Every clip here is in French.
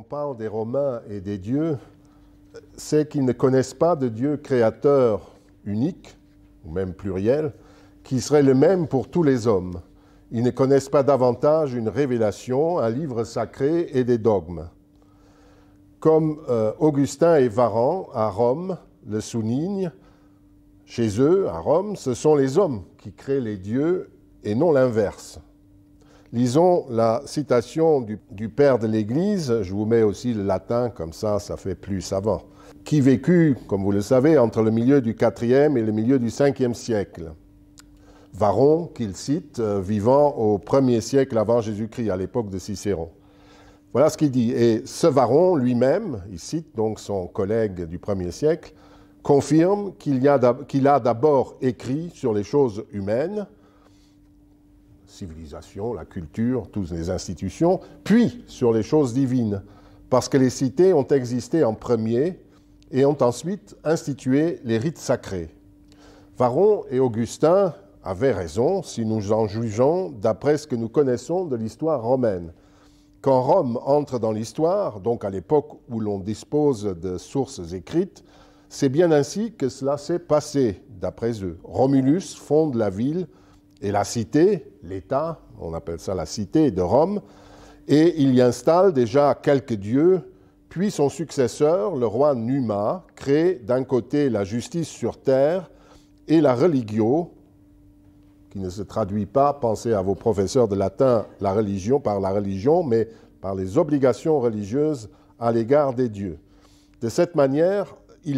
parle des Romains et des dieux, c'est qu'ils ne connaissent pas de Dieu créateur unique, ou même pluriel, qui serait le même pour tous les hommes. Ils ne connaissent pas davantage une révélation, un livre sacré et des dogmes. Comme Augustin et Varan à Rome le soulignent, chez eux, à Rome, ce sont les hommes qui créent les dieux et non l'inverse. Lisons la citation du père de l'Église, je vous mets aussi le latin, comme ça fait plus savant, qui vécut, comme vous le savez, entre le milieu du IVe et le milieu du Ve siècle. Varron, qu'il cite, vivant au 1er siècle avant Jésus-Christ, à l'époque de Cicéron. Voilà ce qu'il dit. Et ce Varron lui-même, il cite donc son collègue du 1er siècle, confirme qu'il a d'abord écrit sur les choses humaines, civilisation, la culture, toutes les institutions, puis sur les choses divines, parce que les cités ont existé en premier et ont ensuite institué les rites sacrés. Varron et Augustin avaient raison si nous en jugeons d'après ce que nous connaissons de l'histoire romaine. Quand Rome entre dans l'histoire, donc à l'époque où l'on dispose de sources écrites, c'est bien ainsi que cela s'est passé, d'après eux. Romulus fonde la ville et la cité, l'État, on appelle ça la cité de Rome, et il y installe déjà quelques dieux, puis son successeur, le roi Numa, crée d'un côté la justice sur terre et la religio, qui ne se traduit pas, pensez à vos professeurs de latin, la religion, mais par les obligations religieuses à l'égard des dieux. De cette manière,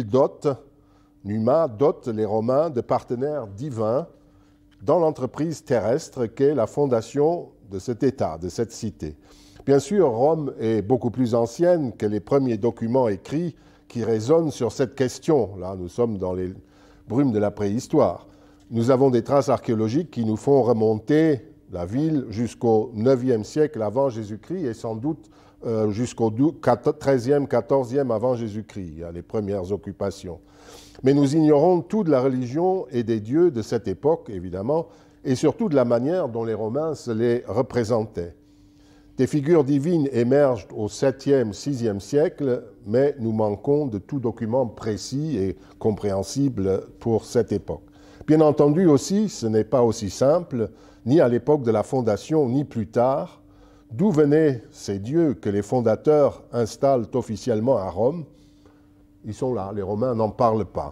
Numa dote les Romains de partenaires divins dans l'entreprise terrestre qu'est la fondation de cet État, de cette cité. Bien sûr, Rome est beaucoup plus ancienne que les premiers documents écrits qui résonnent sur cette question. Là, nous sommes dans les brumes de la préhistoire. Nous avons des traces archéologiques qui nous font remonter la ville jusqu'au 9e siècle avant Jésus-Christ et sans doute jusqu'au 13e, 14e avant Jésus-Christ, les premières occupations. Mais nous ignorons tout de la religion et des dieux de cette époque, évidemment, et surtout de la manière dont les Romains se les représentaient. Des figures divines émergent au 7e, 6e siècle, mais nous manquons de tout document précis et compréhensible pour cette époque. Bien entendu aussi, ce n'est pas aussi simple, ni à l'époque de la fondation, ni plus tard. D'où venaient ces dieux que les fondateurs installent officiellement à Rome? Ils sont là, les Romains n'en parlent pas.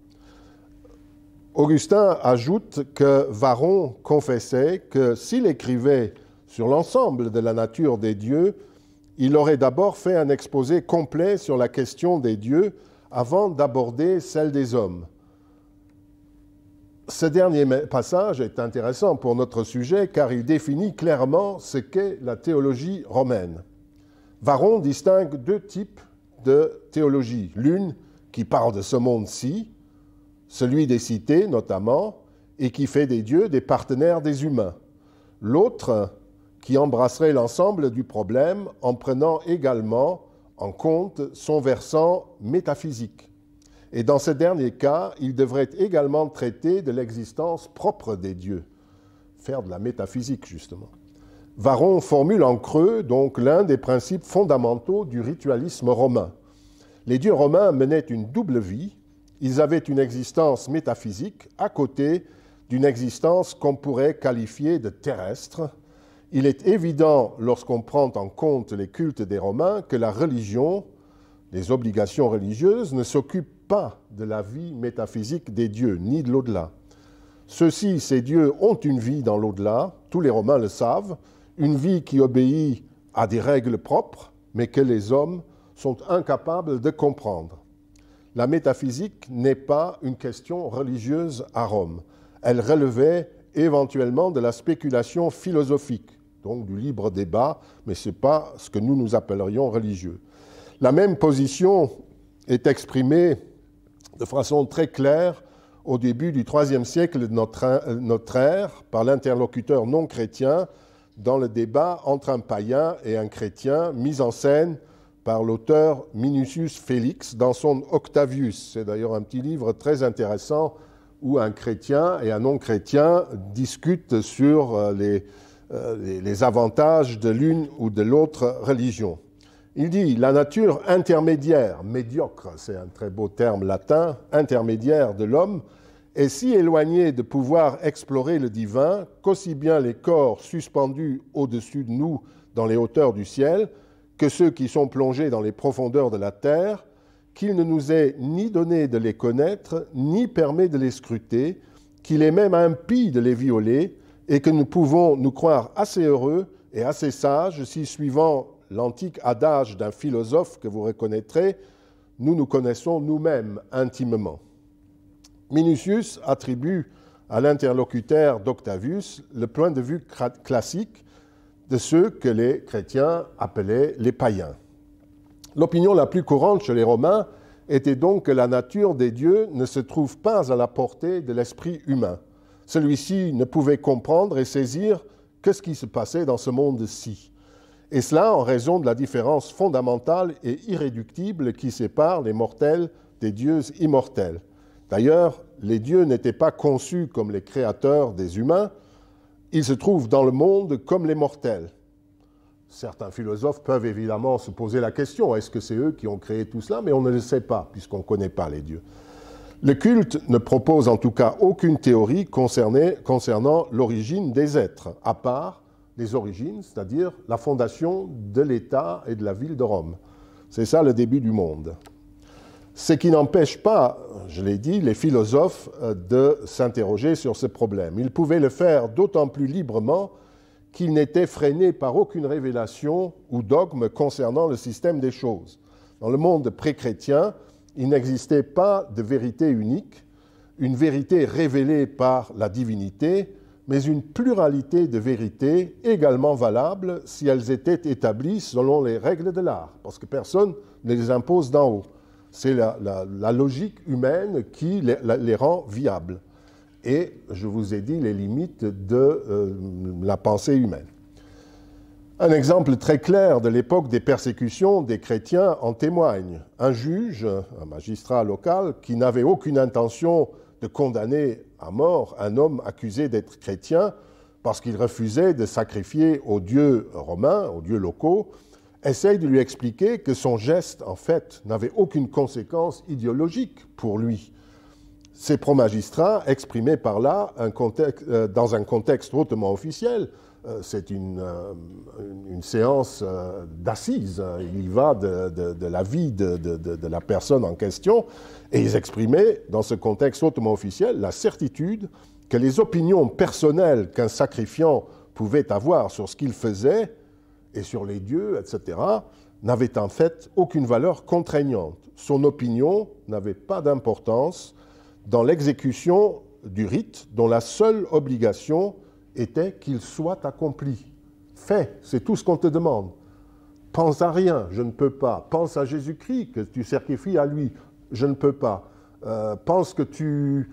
Augustin ajoute que Varron confessait que s'il écrivait sur l'ensemble de la nature des dieux, il aurait d'abord fait un exposé complet sur la question des dieux avant d'aborder celle des hommes. Ce dernier passage est intéressant pour notre sujet car il définit clairement ce qu'est la théologie romaine. Varron distingue deux types de théologie. L'une qui parle de ce monde-ci, celui des cités notamment, et qui fait des dieux des partenaires des humains. L'autre qui embrasserait l'ensemble du problème en prenant également en compte son versant métaphysique. Et dans ce dernier cas, il devrait également traiter de l'existence propre des dieux, faire de la métaphysique justement. Varron formule en creux donc l'un des principes fondamentaux du ritualisme romain. Les dieux romains menaient une double vie, ils avaient une existence métaphysique à côté d'une existence qu'on pourrait qualifier de terrestre. Il est évident, lorsqu'on prend en compte les cultes des Romains, que la religion, les obligations religieuses, ne s'occupent pas de la vie métaphysique des dieux, ni de l'au-delà. Ceux-ci, ces dieux, ont une vie dans l'au-delà, tous les Romains le savent, une vie qui obéit à des règles propres, mais que les hommes sont incapables de comprendre. La métaphysique n'est pas une question religieuse à Rome. Elle relevait éventuellement de la spéculation philosophique, donc du libre débat, mais ce n'est pas ce que nous appellerions religieux. La même position est exprimée de façon très claire au début du IIIe siècle de notre ère par l'interlocuteur non chrétien dans le débat entre un païen et un chrétien mis en scène par l'auteur Minucius Félix dans son Octavius. C'est d'ailleurs un petit livre très intéressant où un chrétien et un non-chrétien discutent sur les avantages de l'une ou de l'autre religion. Il dit la nature intermédiaire, médiocre, c'est un très beau terme latin, intermédiaire de l'homme, est si éloignée de pouvoir explorer le divin qu'aussi bien les corps suspendus au-dessus de nous dans les hauteurs du ciel que ceux qui sont plongés dans les profondeurs de la terre, qu'il ne nous est ni donné de les connaître, ni permet de les scruter, qu'il est même impie de les violer, et que nous pouvons nous croire assez heureux et assez sages si, suivant l'antique adage d'un philosophe que vous reconnaîtrez, nous nous connaissons nous-mêmes intimement. Minucius attribue à l'interlocuteur d'Octavius le point de vue classique de ceux que les chrétiens appelaient les païens. L'opinion la plus courante chez les Romains était donc que la nature des dieux ne se trouve pas à la portée de l'esprit humain. Celui-ci ne pouvait comprendre et saisir que ce qui se passait dans ce monde-ci. Et cela en raison de la différence fondamentale et irréductible qui sépare les mortels des dieux immortels. D'ailleurs, les dieux n'étaient pas conçus comme les créateurs des humains, ils se trouvent dans le monde comme les mortels. Certains philosophes peuvent évidemment se poser la question, est-ce que c'est eux qui ont créé tout cela? Mais on ne le sait pas, puisqu'on ne connaît pas les dieux. Le culte ne propose en tout cas aucune théorie concernant l'origine des êtres, à part les origines, c'est-à-dire la fondation de l'État et de la ville de Rome. C'est ça le début du monde. Ce qui n'empêche pas, je l'ai dit, les philosophes de s'interroger sur ce problème. Ils pouvaient le faire d'autant plus librement qu'ils n'étaient freinés par aucune révélation ou dogme concernant le système des choses. Dans le monde pré-chrétien, il n'existait pas de vérité unique, une vérité révélée par la divinité, mais une pluralité de vérités également valables si elles étaient établies selon les règles de l'art, parce que personne ne les impose d'en haut. C'est la logique humaine qui les rend viables. Et je vous ai dit les limites de la pensée humaine. Un exemple très clair de l'époque des persécutions des chrétiens en témoigne. Un juge, un magistrat local, qui n'avait aucune intention de condamner à mort un homme accusé d'être chrétien parce qu'il refusait de sacrifier aux dieux romains, aux dieux locaux, essaye de lui expliquer que son geste, en fait, n'avait aucune conséquence idéologique pour lui. Ces pro-magistrats exprimaient par là, dans un contexte hautement officiel, c'est une séance d'assises, il y va de la vie de la personne en question, et ils exprimaient, dans ce contexte hautement officiel, la certitude que les opinions personnelles qu'un sacrifiant pouvait avoir sur ce qu'il faisait, et sur les dieux, etc., n'avaient en fait aucune valeur contraignante. Son opinion n'avait pas d'importance dans l'exécution du rite dont la seule obligation était qu'il soit accompli. Fais, c'est tout ce qu'on te demande. Pense à rien, je ne peux pas. Pense à Jésus-Christ, que tu sacrifies à lui, je ne peux pas. Pense que tu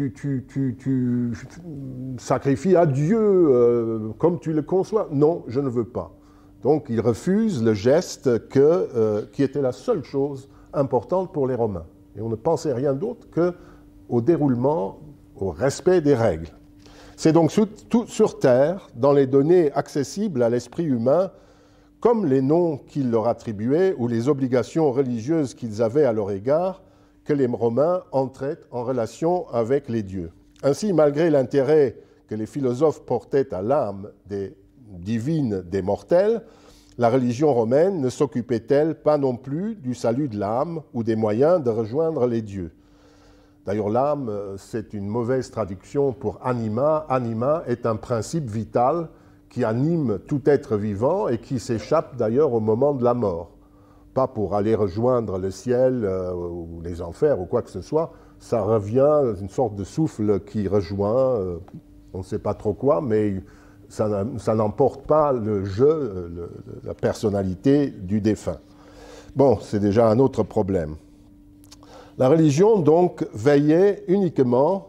sacrifies à Dieu comme tu le conçois. Non, je ne veux pas. Donc, il refuse le geste qui était la seule chose importante pour les Romains. Et on ne pensait rien d'autre qu'au déroulement, au respect des règles. C'est donc sur Terre, dans les données accessibles à l'esprit humain, comme les noms qu'ils leur attribuaient ou les obligations religieuses qu'ils avaient à leur égard, que les Romains entraient en relation avec les dieux. Ainsi, malgré l'intérêt que les philosophes portaient à l'âme divine des mortels, la religion romaine ne s'occupait-elle pas non plus du salut de l'âme ou des moyens de rejoindre les dieux. D'ailleurs, l'âme, c'est une mauvaise traduction pour anima. Anima est un principe vital qui anime tout être vivant et qui s'échappe d'ailleurs au moment de la mort. Pas pour aller rejoindre le ciel ou les enfers ou quoi que ce soit, ça revient, une sorte de souffle qui rejoint, on ne sait pas trop quoi, mais ça n'emporte pas le jeu, la personnalité du défunt. Bon, c'est déjà un autre problème. La religion, donc, veillait uniquement,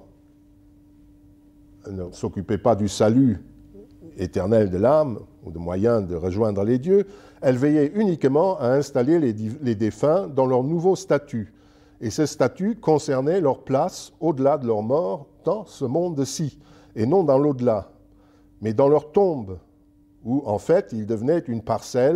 ne s'occupait pas du salut éternel de l'âme ou de moyens de rejoindre les dieux, elle veillait uniquement à installer les défunts dans leur nouveau statut. Et ce statut concernait leur place au-delà de leur mort dans ce monde-ci, et non dans l'au-delà, mais dans leur tombe, où en fait ils devenaient une parcelle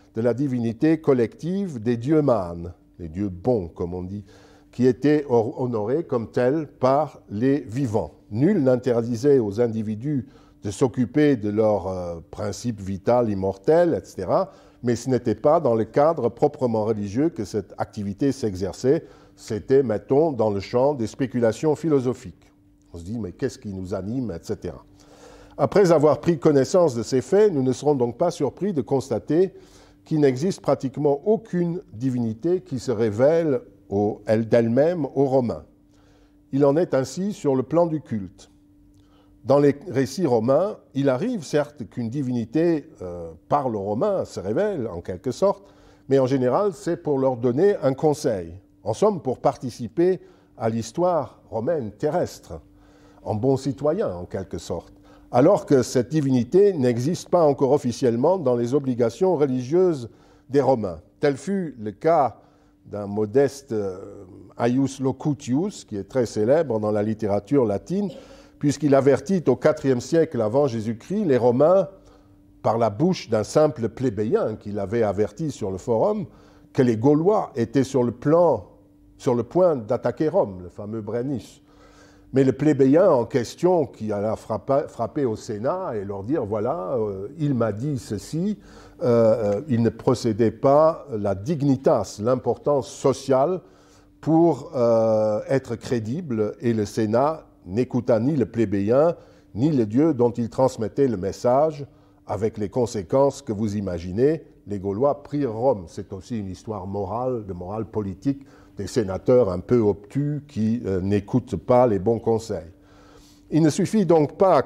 de la divinité collective des dieux mânes, les dieux bons, comme on dit, qui étaient honorés comme tels par les vivants. Nul n'interdisait aux individus de s'occuper de leur principe vital, immortel, etc., mais ce n'était pas dans le cadre proprement religieux que cette activité s'exerçait, c'était, mettons, dans le champ des spéculations philosophiques. On se dit, mais qu'est-ce qui nous anime, etc. Après avoir pris connaissance de ces faits, nous ne serons donc pas surpris de constater qu'il n'existe pratiquement aucune divinité qui se révèle d'elle-même aux Romains. Il en est ainsi sur le plan du culte. Dans les récits romains, il arrive certes qu'une divinité parle aux Romains, se révèle en quelque sorte, mais en général c'est pour leur donner un conseil, en somme pour participer à l'histoire romaine terrestre, en bon citoyen en quelque sorte, alors que cette divinité n'existe pas encore officiellement dans les obligations religieuses des Romains. Tel fut le cas d'un modeste Aius Locutius, qui est très célèbre dans la littérature latine, puisqu'il avertit au IVe siècle avant Jésus-Christ les Romains, par la bouche d'un simple plébéien qu'il avait averti sur le forum, que les Gaulois étaient sur le point d'attaquer Rome, le fameux Brennus. Mais le plébéien en question, qui alla frapper au Sénat et leur dire, voilà, il m'a dit ceci, il ne procédait pas la dignitas, l'importance sociale pour être crédible, et le Sénat n'écouta ni le plébéien, ni le Dieu dont il transmettait le message, avec les conséquences que vous imaginez. Les Gaulois prirent Rome. C'est aussi une histoire morale, de morale politique, des sénateurs un peu obtus qui n'écoutent pas les bons conseils. Il ne suffit donc pas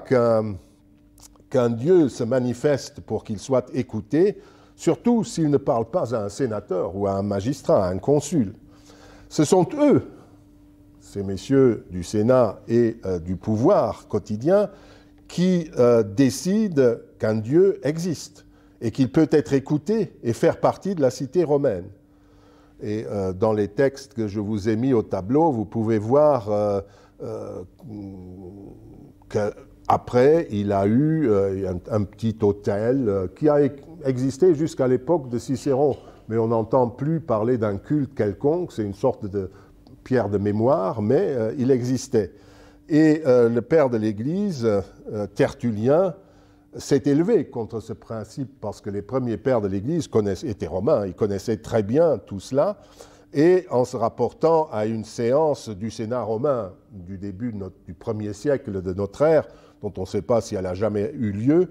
qu'un Dieu se manifeste pour qu'il soit écouté, surtout s'il ne parle pas à un sénateur ou à un magistrat, à un consul. Ce sont eux, ces messieurs du Sénat et du pouvoir quotidien, qui décident qu'un Dieu existe et qu'il peut être écouté et faire partie de la cité romaine. Et dans les textes que je vous ai mis au tableau, vous pouvez voir qu'après, il a eu un petit autel qui a existé jusqu'à l'époque de Cicéron, mais on n'entend plus parler d'un culte quelconque, c'est une sorte de pierre de mémoire, mais il existait. Et le père de l'Église, Tertullien, s'est élevé contre ce principe parce que les premiers pères de l'Église étaient romains, ils connaissaient très bien tout cela, et en se rapportant à une séance du Sénat romain du début du 1er siècle de notre ère, dont on ne sait pas si elle a jamais eu lieu,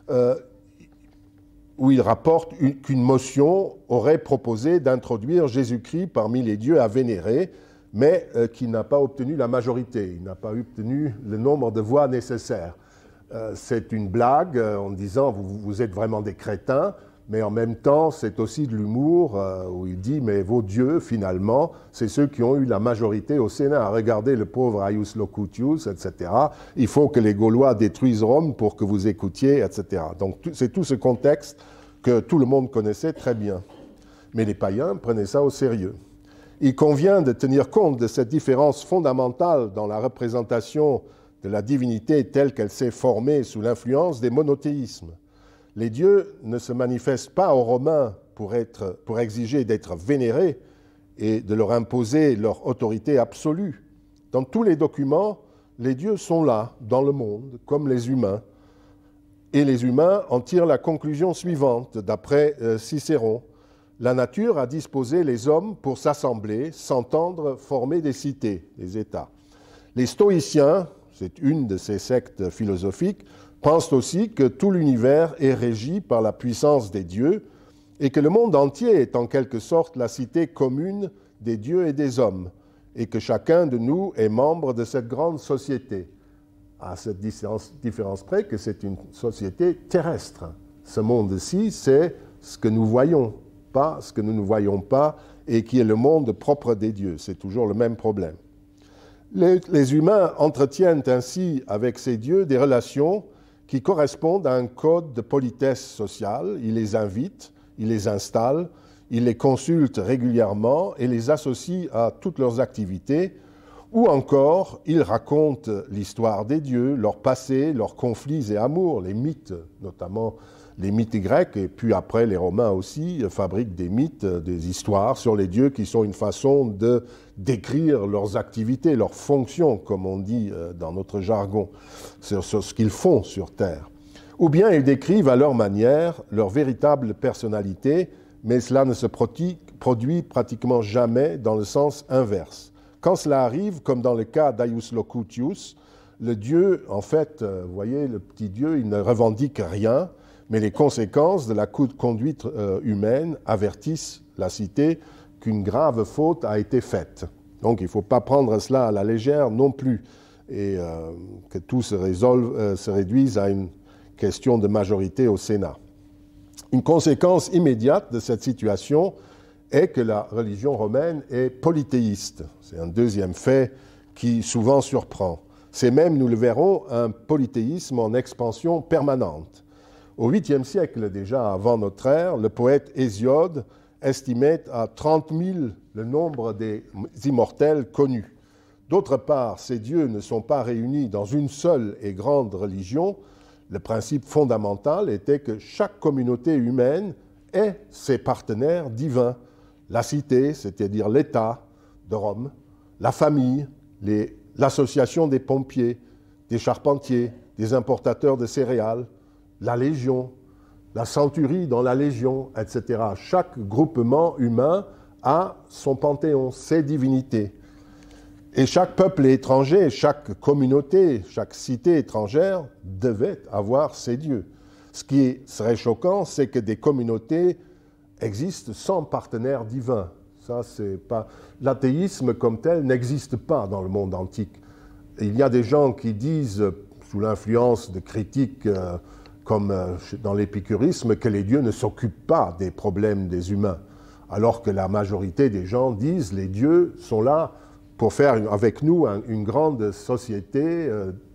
où il rapporte qu'une motion aurait proposé d'introduire Jésus-Christ parmi les dieux à vénérer, mais qui n'a pas obtenu la majorité, il n'a pas obtenu le nombre de voix nécessaires. C'est une blague en disant vous êtes vraiment des crétins, mais en même temps c'est aussi de l'humour où il dit mais vos dieux finalement c'est ceux qui ont eu la majorité au Sénat. Regardez le pauvre Aius Locutius, etc. Il faut que les Gaulois détruisent Rome pour que vous écoutiez, etc. Donc c'est tout ce contexte que tout le monde connaissait très bien. Mais les païens prenaient ça au sérieux. Il convient de tenir compte de cette différence fondamentale dans la représentation de la divinité telle qu'elle s'est formée sous l'influence des monothéismes. Les dieux ne se manifestent pas aux Romains pour exiger d'être vénérés et de leur imposer leur autorité absolue. Dans tous les documents, les dieux sont là, dans le monde, comme les humains. Et les humains en tirent la conclusion suivante, d'après Cicéron. La nature a disposé les hommes pour s'assembler, s'entendre, former des cités, des États. Les stoïciens, c'est une de ces sectes philosophiques, pensent aussi que tout l'univers est régi par la puissance des dieux et que le monde entier est en quelque sorte la cité commune des dieux et des hommes et que chacun de nous est membre de cette grande société. À cette différence près que c'est une société terrestre. Ce monde-ci, c'est ce que nous voyons, pas ce que nous ne voyons pas et qui est le monde propre des dieux. C'est toujours le même problème. Les humains entretiennent ainsi avec ces dieux des relations qui correspondent à un code de politesse sociale. Ils les invitent, ils les installent, ils les consultent régulièrement et les associent à toutes leurs activités, ou encore ils racontent l'histoire des dieux, leur passé, leurs conflits et amours, les mythes notamment les mythes grecs, et puis après les Romains aussi, fabriquent des mythes, des histoires sur les dieux qui sont une façon de décrire leurs activités, leurs fonctions, comme on dit dans notre jargon, sur ce qu'ils font sur Terre. Ou bien ils décrivent à leur manière leur véritable personnalité, mais cela ne se produit pratiquement jamais dans le sens inverse. Quand cela arrive, comme dans le cas d'Aius Locutius, le dieu, en fait, vous voyez, le petit dieu, il ne revendique rien, mais les conséquences de la conduite humaine avertissent la cité qu'une grave faute a été faite. Donc il ne faut pas prendre cela à la légère non plus, et que tout se réduise à une question de majorité au Sénat. Une conséquence immédiate de cette situation est que la religion romaine est polythéiste. C'est un deuxième fait qui souvent surprend. C'est même, nous le verrons, un polythéisme en expansion permanente. Au 8e siècle déjà, avant notre ère, le poète Hésiode estimait à 30 000 le nombre des immortels connus. D'autre part, ces dieux ne sont pas réunis dans une seule et grande religion. Le principe fondamental était que chaque communauté humaine ait ses partenaires divins. La cité, c'est-à-dire l'État de Rome, la famille, l'association des pompiers, des charpentiers, des importateurs de céréales, la légion, la centurie dans la légion, etc. Chaque groupement humain a son panthéon, ses divinités. Et chaque peuple étranger, chaque communauté, chaque cité étrangère devait avoir ses dieux. Ce qui serait choquant, c'est que des communautés existent sans partenaire divin. Ça, c'est pas... L'athéisme comme tel n'existe pas dans le monde antique. Il y a des gens qui disent, sous l'influence de critiques comme dans l'épicurisme, que les dieux ne s'occupent pas des problèmes des humains, alors que la majorité des gens disent que les dieux sont là pour faire avec nous une grande société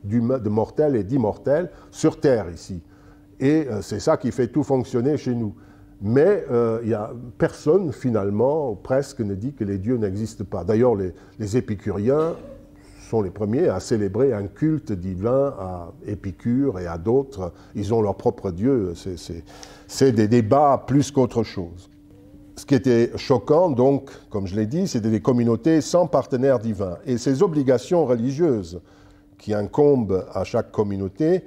de mortels et d'immortels sur Terre ici. Et c'est ça qui fait tout fonctionner chez nous. Mais il n'y a personne, finalement, presque, ne dit que les dieux n'existent pas. D'ailleurs, les épicuriens sont les premiers à célébrer un culte divin à Épicure et à d'autres. Ils ont leur propre dieu. C'est des débats plus qu'autre chose. Ce qui était choquant, donc, comme je l'ai dit, c'était des communautés sans partenaire divin. Et ces obligations religieuses qui incombent à chaque communauté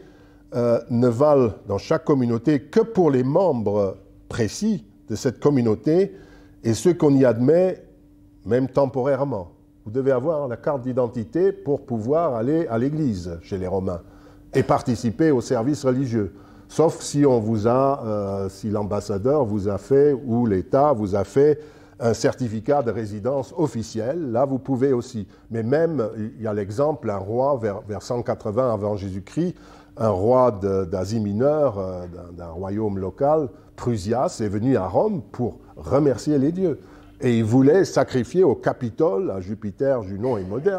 ne valent dans chaque communauté que pour les membres précis de cette communauté et ceux qu'on y admet, même temporairement. Vous devez avoir la carte d'identité pour pouvoir aller à l'église chez les Romains et participer aux services religieux. Sauf si on vous a, si l'ambassadeur vous a fait ou l'État vous a fait un certificat de résidence officiel, là vous pouvez aussi. Mais même, il y a l'exemple, un roi vers 180 avant Jésus-Christ, un roi d'Asie mineure, d'un royaume local, Prusias, est venu à Rome pour remercier les dieux. Et il voulait sacrifier au Capitole, à Jupiter, Junon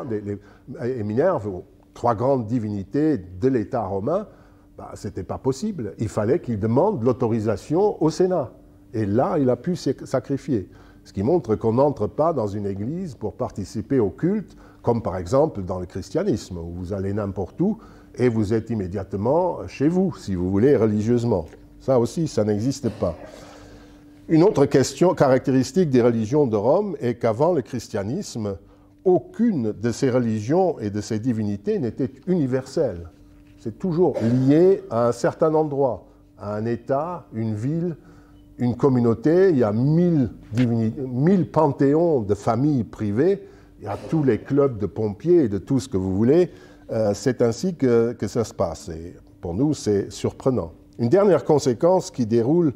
et Minerve, trois grandes divinités de l'État romain. Ce n'était pas possible. Il fallait qu'il demande l'autorisation au Sénat. Et là, il a pu sacrifier. Ce qui montre qu'on n'entre pas dans une église pour participer au culte, comme par exemple dans le christianisme, où vous allez n'importe où et vous êtes immédiatement chez vous, si vous voulez, religieusement. Ça aussi, ça n'existe pas. Une autre question caractéristique des religions de Rome est qu'avant le christianisme, aucune de ces religions et de ces divinités n'était universelle. C'est toujours lié à un certain endroit, à un État, une ville, une communauté. Il y a 1000 panthéons de familles privées. Il y a tous les clubs de pompiers et de tout ce que vous voulez. C'est ainsi que ça se passe. Et pour nous, c'est surprenant. Une dernière conséquence qui découle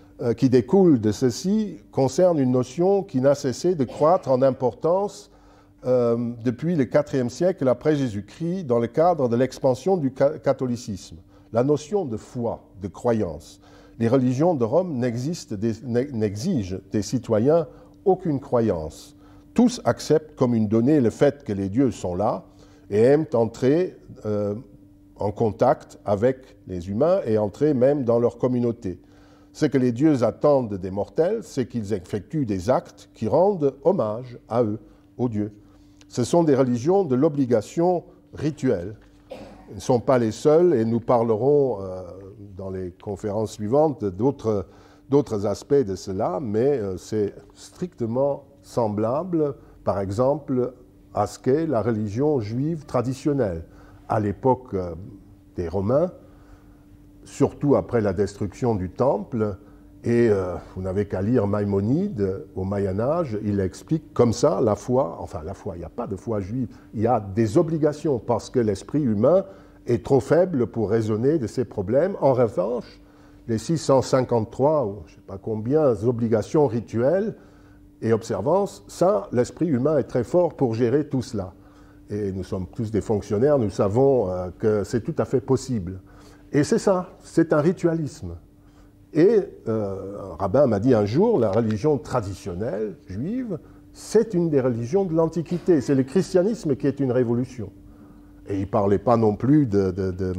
de ceci concerne une notion qui n'a cessé de croître en importance depuis le IVe siècle après Jésus-Christ dans le cadre de l'expansion du catholicisme. La notion de foi, de croyance. Les religions de Rome n'exigent des citoyens aucune croyance. Tous acceptent comme une donnée le fait que les dieux sont là et aiment entrer en contact avec les humains et entrer même dans leur communauté. Ce que les dieux attendent des mortels, c'est qu'ils effectuent des actes qui rendent hommage à eux, aux dieux. Ce sont des religions de l'obligation rituelle. Ils ne sont pas les seuls et nous parlerons dans les conférences suivantes d'autres aspects de cela, mais c'est strictement semblable, par exemple, à ce qu'est la religion juive traditionnelle. À l'époque des Romains, surtout après la destruction du Temple, et vous n'avez qu'à lire Maïmonide au Moyen-Âge, il explique comme ça la foi, enfin la foi, il n'y a pas de foi juive, il y a des obligations parce que l'esprit humain est trop faible pour raisonner de ces problèmes. En revanche, les 653, ou je ne sais pas combien, obligations rituelles et observances, ça, l'esprit humain est très fort pour gérer tout cela. Et nous sommes tous des fonctionnaires, nous savons que c'est tout à fait possible. Et c'est ça, c'est un ritualisme. Et un rabbin m'a dit un jour, la religion traditionnelle juive, c'est une des religions de l'Antiquité. C'est le christianisme qui est une révolution. Et il ne parlait pas non plus de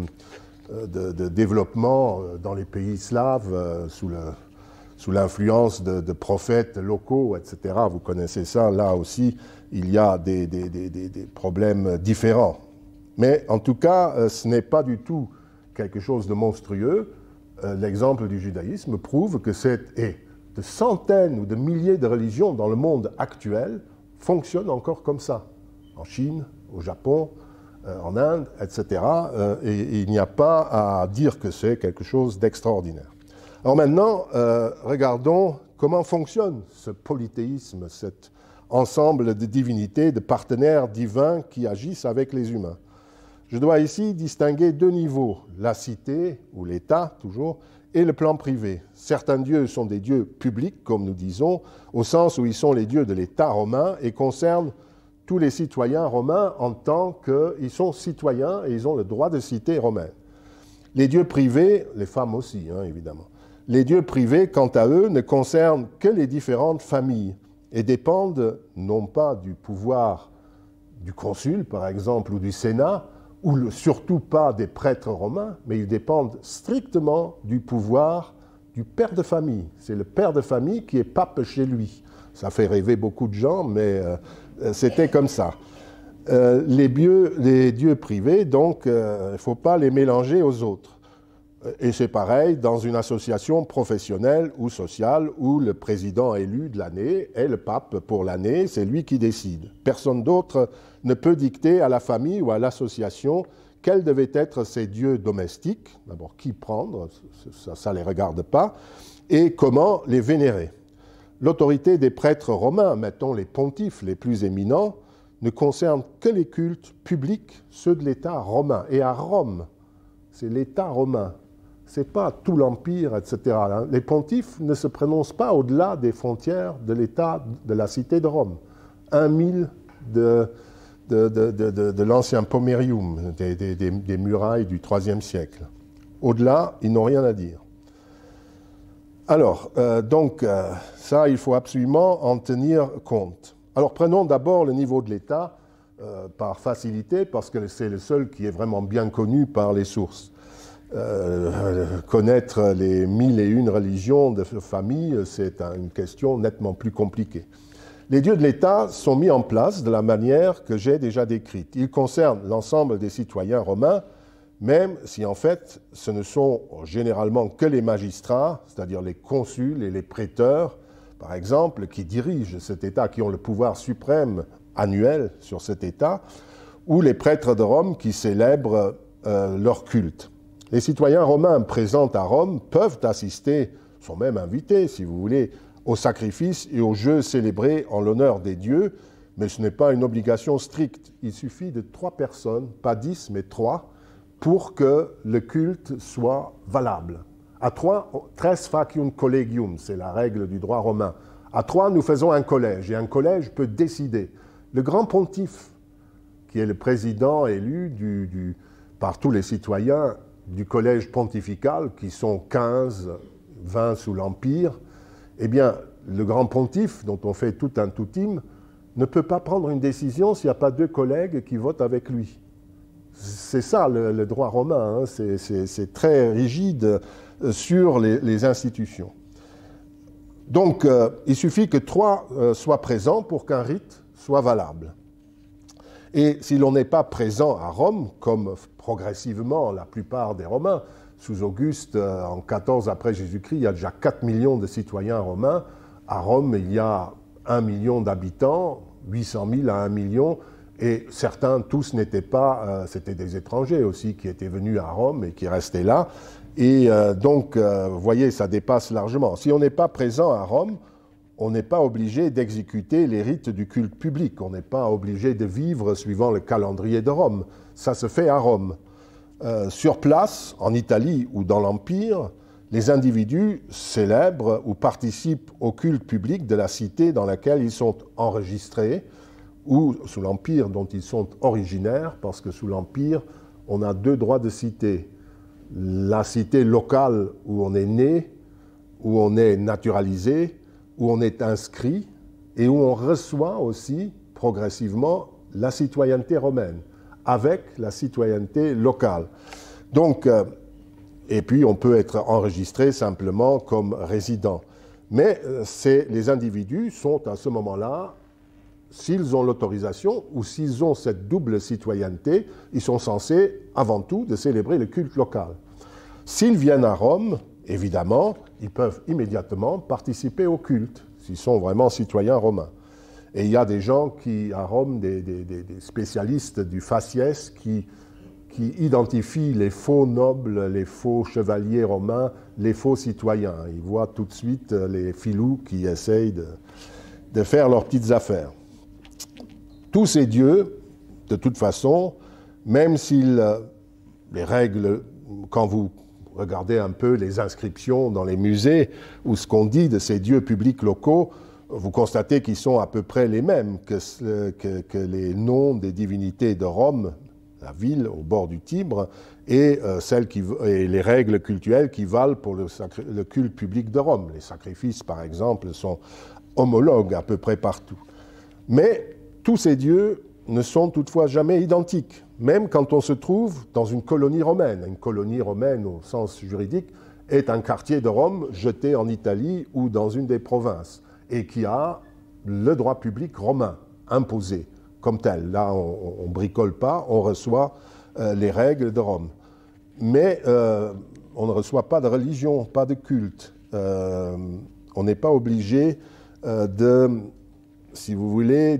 développement dans les pays slaves sous l'influence de prophètes locaux, etc. Vous connaissez ça, là aussi, il y a des problèmes différents. Mais en tout cas, ce n'est pas du tout quelque chose de monstrueux. L'exemple du judaïsme prouve que de centaines ou de milliers de religions dans le monde actuel fonctionnent encore comme ça. En Chine, au Japon, en Inde, etc. Et il n'y a pas à dire que c'est quelque chose d'extraordinaire. Alors maintenant, regardons comment fonctionne ce polythéisme, cet ensemble de divinités, de partenaires divins qui agissent avec les humains. Je dois ici distinguer deux niveaux, la cité, ou l'État toujours, et le plan privé. Certains dieux sont des dieux publics, comme nous disons, au sens où ils sont les dieux de l'État romain et concernent tous les citoyens romains en tant qu'ils sont citoyens et ils ont le droit de cité romaine. Les dieux privés, les femmes aussi, évidemment, les dieux privés, quant à eux, ne concernent que les différentes familles et dépendent non pas du pouvoir du consul, par exemple, ou du Sénat, ou surtout pas des prêtres romains, mais ils dépendent strictement du pouvoir du père de famille. C'est le père de famille qui est pape chez lui. Ça fait rêver beaucoup de gens, mais c'était comme ça. Les dieux privés, donc, il ne faut pas les mélanger aux autres. Et c'est pareil dans une association professionnelle ou sociale où le président élu de l'année est le pape pour l'année, c'est lui qui décide. Personne d'autre ne peut dicter à la famille ou à l'association quels devaient être ses dieux domestiques, d'abord qui prendre, ça ne les regarde pas, et comment les vénérer. L'autorité des prêtres romains, mettons les pontifes les plus éminents, ne concerne que les cultes publics, ceux de l'État romain. Et à Rome, c'est l'État romain. Ce n'est pas tout l'Empire, etc. Les pontifes ne se prononcent pas au-delà des frontières de l'État de la cité de Rome. 1000 de l'ancien Pomerium, des murailles du IIIe siècle. Au-delà, ils n'ont rien à dire. Alors, ça, il faut absolument en tenir compte. Alors, prenons d'abord le niveau de l'État par facilité, parce que c'est le seul qui est vraiment bien connu par les sources. Connaître les 1001 religions de famille, c'est une question nettement plus compliquée. Les dieux de l'État sont mis en place de la manière que j'ai déjà décrite. Ils concernent l'ensemble des citoyens romains, même si en fait ce ne sont généralement que les magistrats, c'est-à-dire les consuls et les préteurs, par exemple, qui dirigent cet État, qui ont le pouvoir suprême annuel sur cet État, ou les prêtres de Rome qui célèbrent leur culte. Les citoyens romains présents à Rome peuvent assister, sont même invités, si vous voulez, aux sacrifices et aux jeux célébrés en l'honneur des dieux, mais ce n'est pas une obligation stricte. Il suffit de 3 personnes, pas 10, mais 3, pour que le culte soit valable. À 3, tres faciunt collegium, c'est la règle du droit romain. À 3, nous faisons un collège, et un collège peut décider. Le grand pontife, qui est le président élu par tous les citoyens du collège pontifical, qui sont 15, 20 sous l'Empire, eh bien, le grand pontife, dont on fait tout un toutim, ne peut pas prendre une décision s'il n'y a pas 2 collègues qui votent avec lui. C'est ça le droit romain, c'est très rigide sur les institutions. Donc, il suffit que 3 soient présents pour qu'un rite soit valable. Et si l'on n'est pas présent à Rome, comme progressivement la plupart des Romains, sous Auguste, en 14 après Jésus-Christ, il y a déjà 4 millions de citoyens romains. À Rome, il y a 1 million d'habitants, 800 000 à 1 million, et certains, tous n'étaient pas, c'était des étrangers aussi qui étaient venus à Rome et qui restaient là. Et donc, vous voyez, ça dépasse largement. Si on n'est pas présent à Rome, on n'est pas obligé d'exécuter les rites du culte public. On n'est pas obligé de vivre suivant le calendrier de Rome. Ça se fait à Rome. Sur place, en Italie ou dans l'Empire, les individus célèbrent ou participent au culte public de la cité dans laquelle ils sont enregistrés ou sous l'Empire dont ils sont originaires, parce que sous l'Empire, on a 2 droits de cité. La cité locale où on est né, où on est naturalisé, où on est inscrit et où on reçoit aussi progressivement la citoyenneté romaine, avec la citoyenneté locale. Donc, et puis on peut être enregistré simplement comme résident. Mais les individus sont à ce moment-là, s'ils ont l'autorisation ou s'ils ont cette double citoyenneté, ils sont censés avant tout de célébrer le culte local. S'ils viennent à Rome, évidemment, ils peuvent immédiatement participer au culte, s'ils sont vraiment citoyens romains. Et il y a des gens qui, à Rome, des spécialistes du faciès qui identifient les faux nobles, les faux chevaliers romains, les faux citoyens. Ils voient tout de suite les filous qui essayent de faire leurs petites affaires. Tous ces dieux, de toute façon, même si les règles, quand vous regardez un peu les inscriptions dans les musées ou ce qu'on dit de ces dieux publics locaux, vous constatez qu'ils sont à peu près les mêmes que les noms des divinités de Rome, la ville au bord du Tibre, et les règles cultuelles qui valent pour le culte public de Rome. Les sacrifices, par exemple, sont homologues à peu près partout. Mais tous ces dieux ne sont toutefois jamais identiques, même quand on se trouve dans une colonie romaine. Une colonie romaine, au sens juridique, est un quartier de Rome jeté en Italie ou dans une des provinces, et qui a le droit public romain imposé comme tel. Là, on ne bricole pas, on reçoit les règles de Rome. Mais on ne reçoit pas de religion, pas de culte. On n'est pas obligé si vous voulez,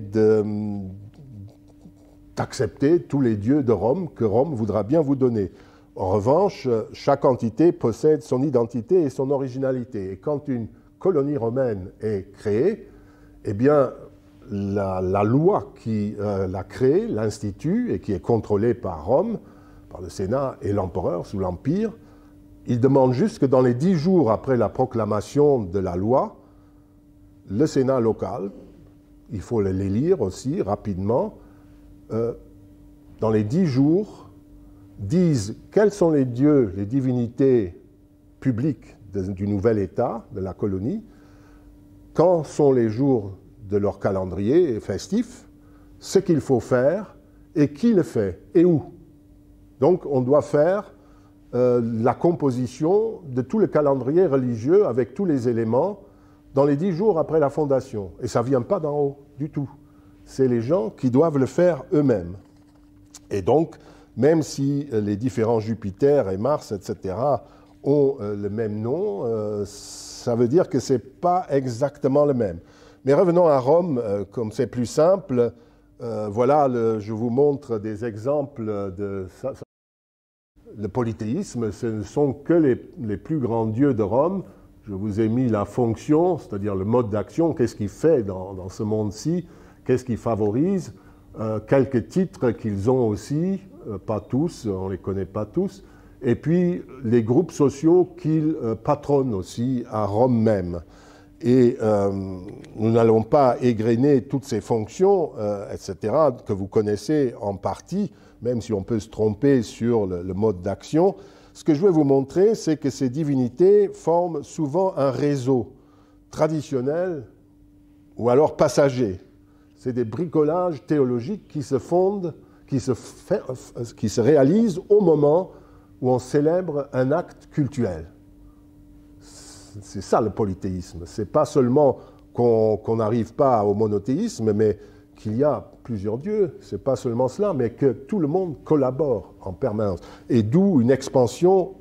d'accepter tous les dieux de Rome que Rome voudra bien vous donner. En revanche, chaque entité possède son identité et son originalité. Et quand une colonie romaine est créée, eh bien, la loi qui l'a créée, l'institut, et qui est contrôlée par Rome, par le Sénat et l'empereur sous l'Empire, il demande juste que dans les 10 jours après la proclamation de la loi, le Sénat local, il faut les lire aussi rapidement, dans les 10 jours, disent quels sont les dieux, les divinités publiques du nouvel État, de la colonie, quand sont les jours de leur calendrier festif, ce qu'il faut faire et qui le fait et où. Donc on doit faire la composition de tout le calendrier religieux avec tous les éléments dans les 10 jours après la fondation. Et ça ne vient pas d'en haut du tout. C'est les gens qui doivent le faire eux-mêmes. Et donc, même si les différents Jupiter et Mars, etc., ont le même nom, ça veut dire que ce n'est pas exactement le même. Mais revenons à Rome, comme c'est plus simple. Voilà, je vous montre des exemples de ça. Le polythéisme, ce ne sont que les plus grands dieux de Rome. Je vous ai mis la fonction, c'est-à-dire le mode d'action, qu'est-ce qu'il fait dans ce monde-ci, qu'est-ce qu'il favorise, quelques titres qu'ils ont aussi, pas tous, on ne les connaît pas tous, et puis les groupes sociaux qu'ils patronnent aussi à Rome même. Et nous n'allons pas égrener toutes ces fonctions, etc., que vous connaissez en partie, même si on peut se tromper sur le mode d'action. Ce que je vais vous montrer, c'est que ces divinités forment souvent un réseau traditionnel ou alors passager. C'est des bricolages théologiques qui se fondent, qui se réalisent au moment où on célèbre un acte cultuel. C'est ça le polythéisme. Ce n'est pas seulement qu'on n'arrive pas au monothéisme, mais qu'il y a plusieurs dieux, ce n'est pas seulement cela, mais que tout le monde collabore en permanence. Et d'où une expansion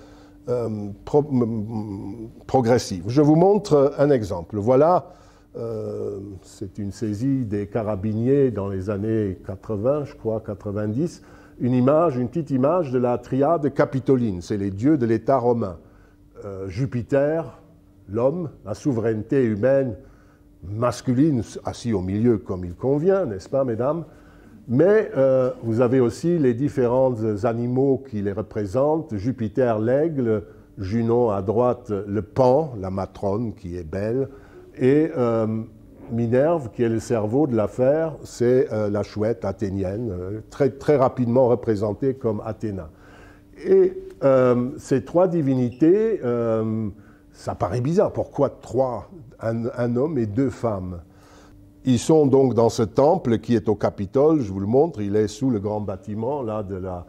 progressive. Je vous montre un exemple. Voilà, c'est une saisie des carabiniers dans les années 80, je crois, 90, une petite image de la triade capitoline. C'est les dieux de l'État romain. Jupiter, l'homme, la souveraineté humaine masculine, assis au milieu comme il convient, n'est-ce pas, mesdames? Mais vous avez aussi les différents animaux qui les représentent. Jupiter, l'aigle, Junon à droite, le pan, la matrone qui est belle, et Minerve, qui est le cerveau de l'affaire, c'est la chouette athénienne, très rapidement représentée comme Athéna. Et ces trois divinités, ça paraît bizarre. Pourquoi trois, un homme et deux femmes? Ils sont donc dans ce temple qui est au Capitole, je vous le montre, il est sous le grand bâtiment là,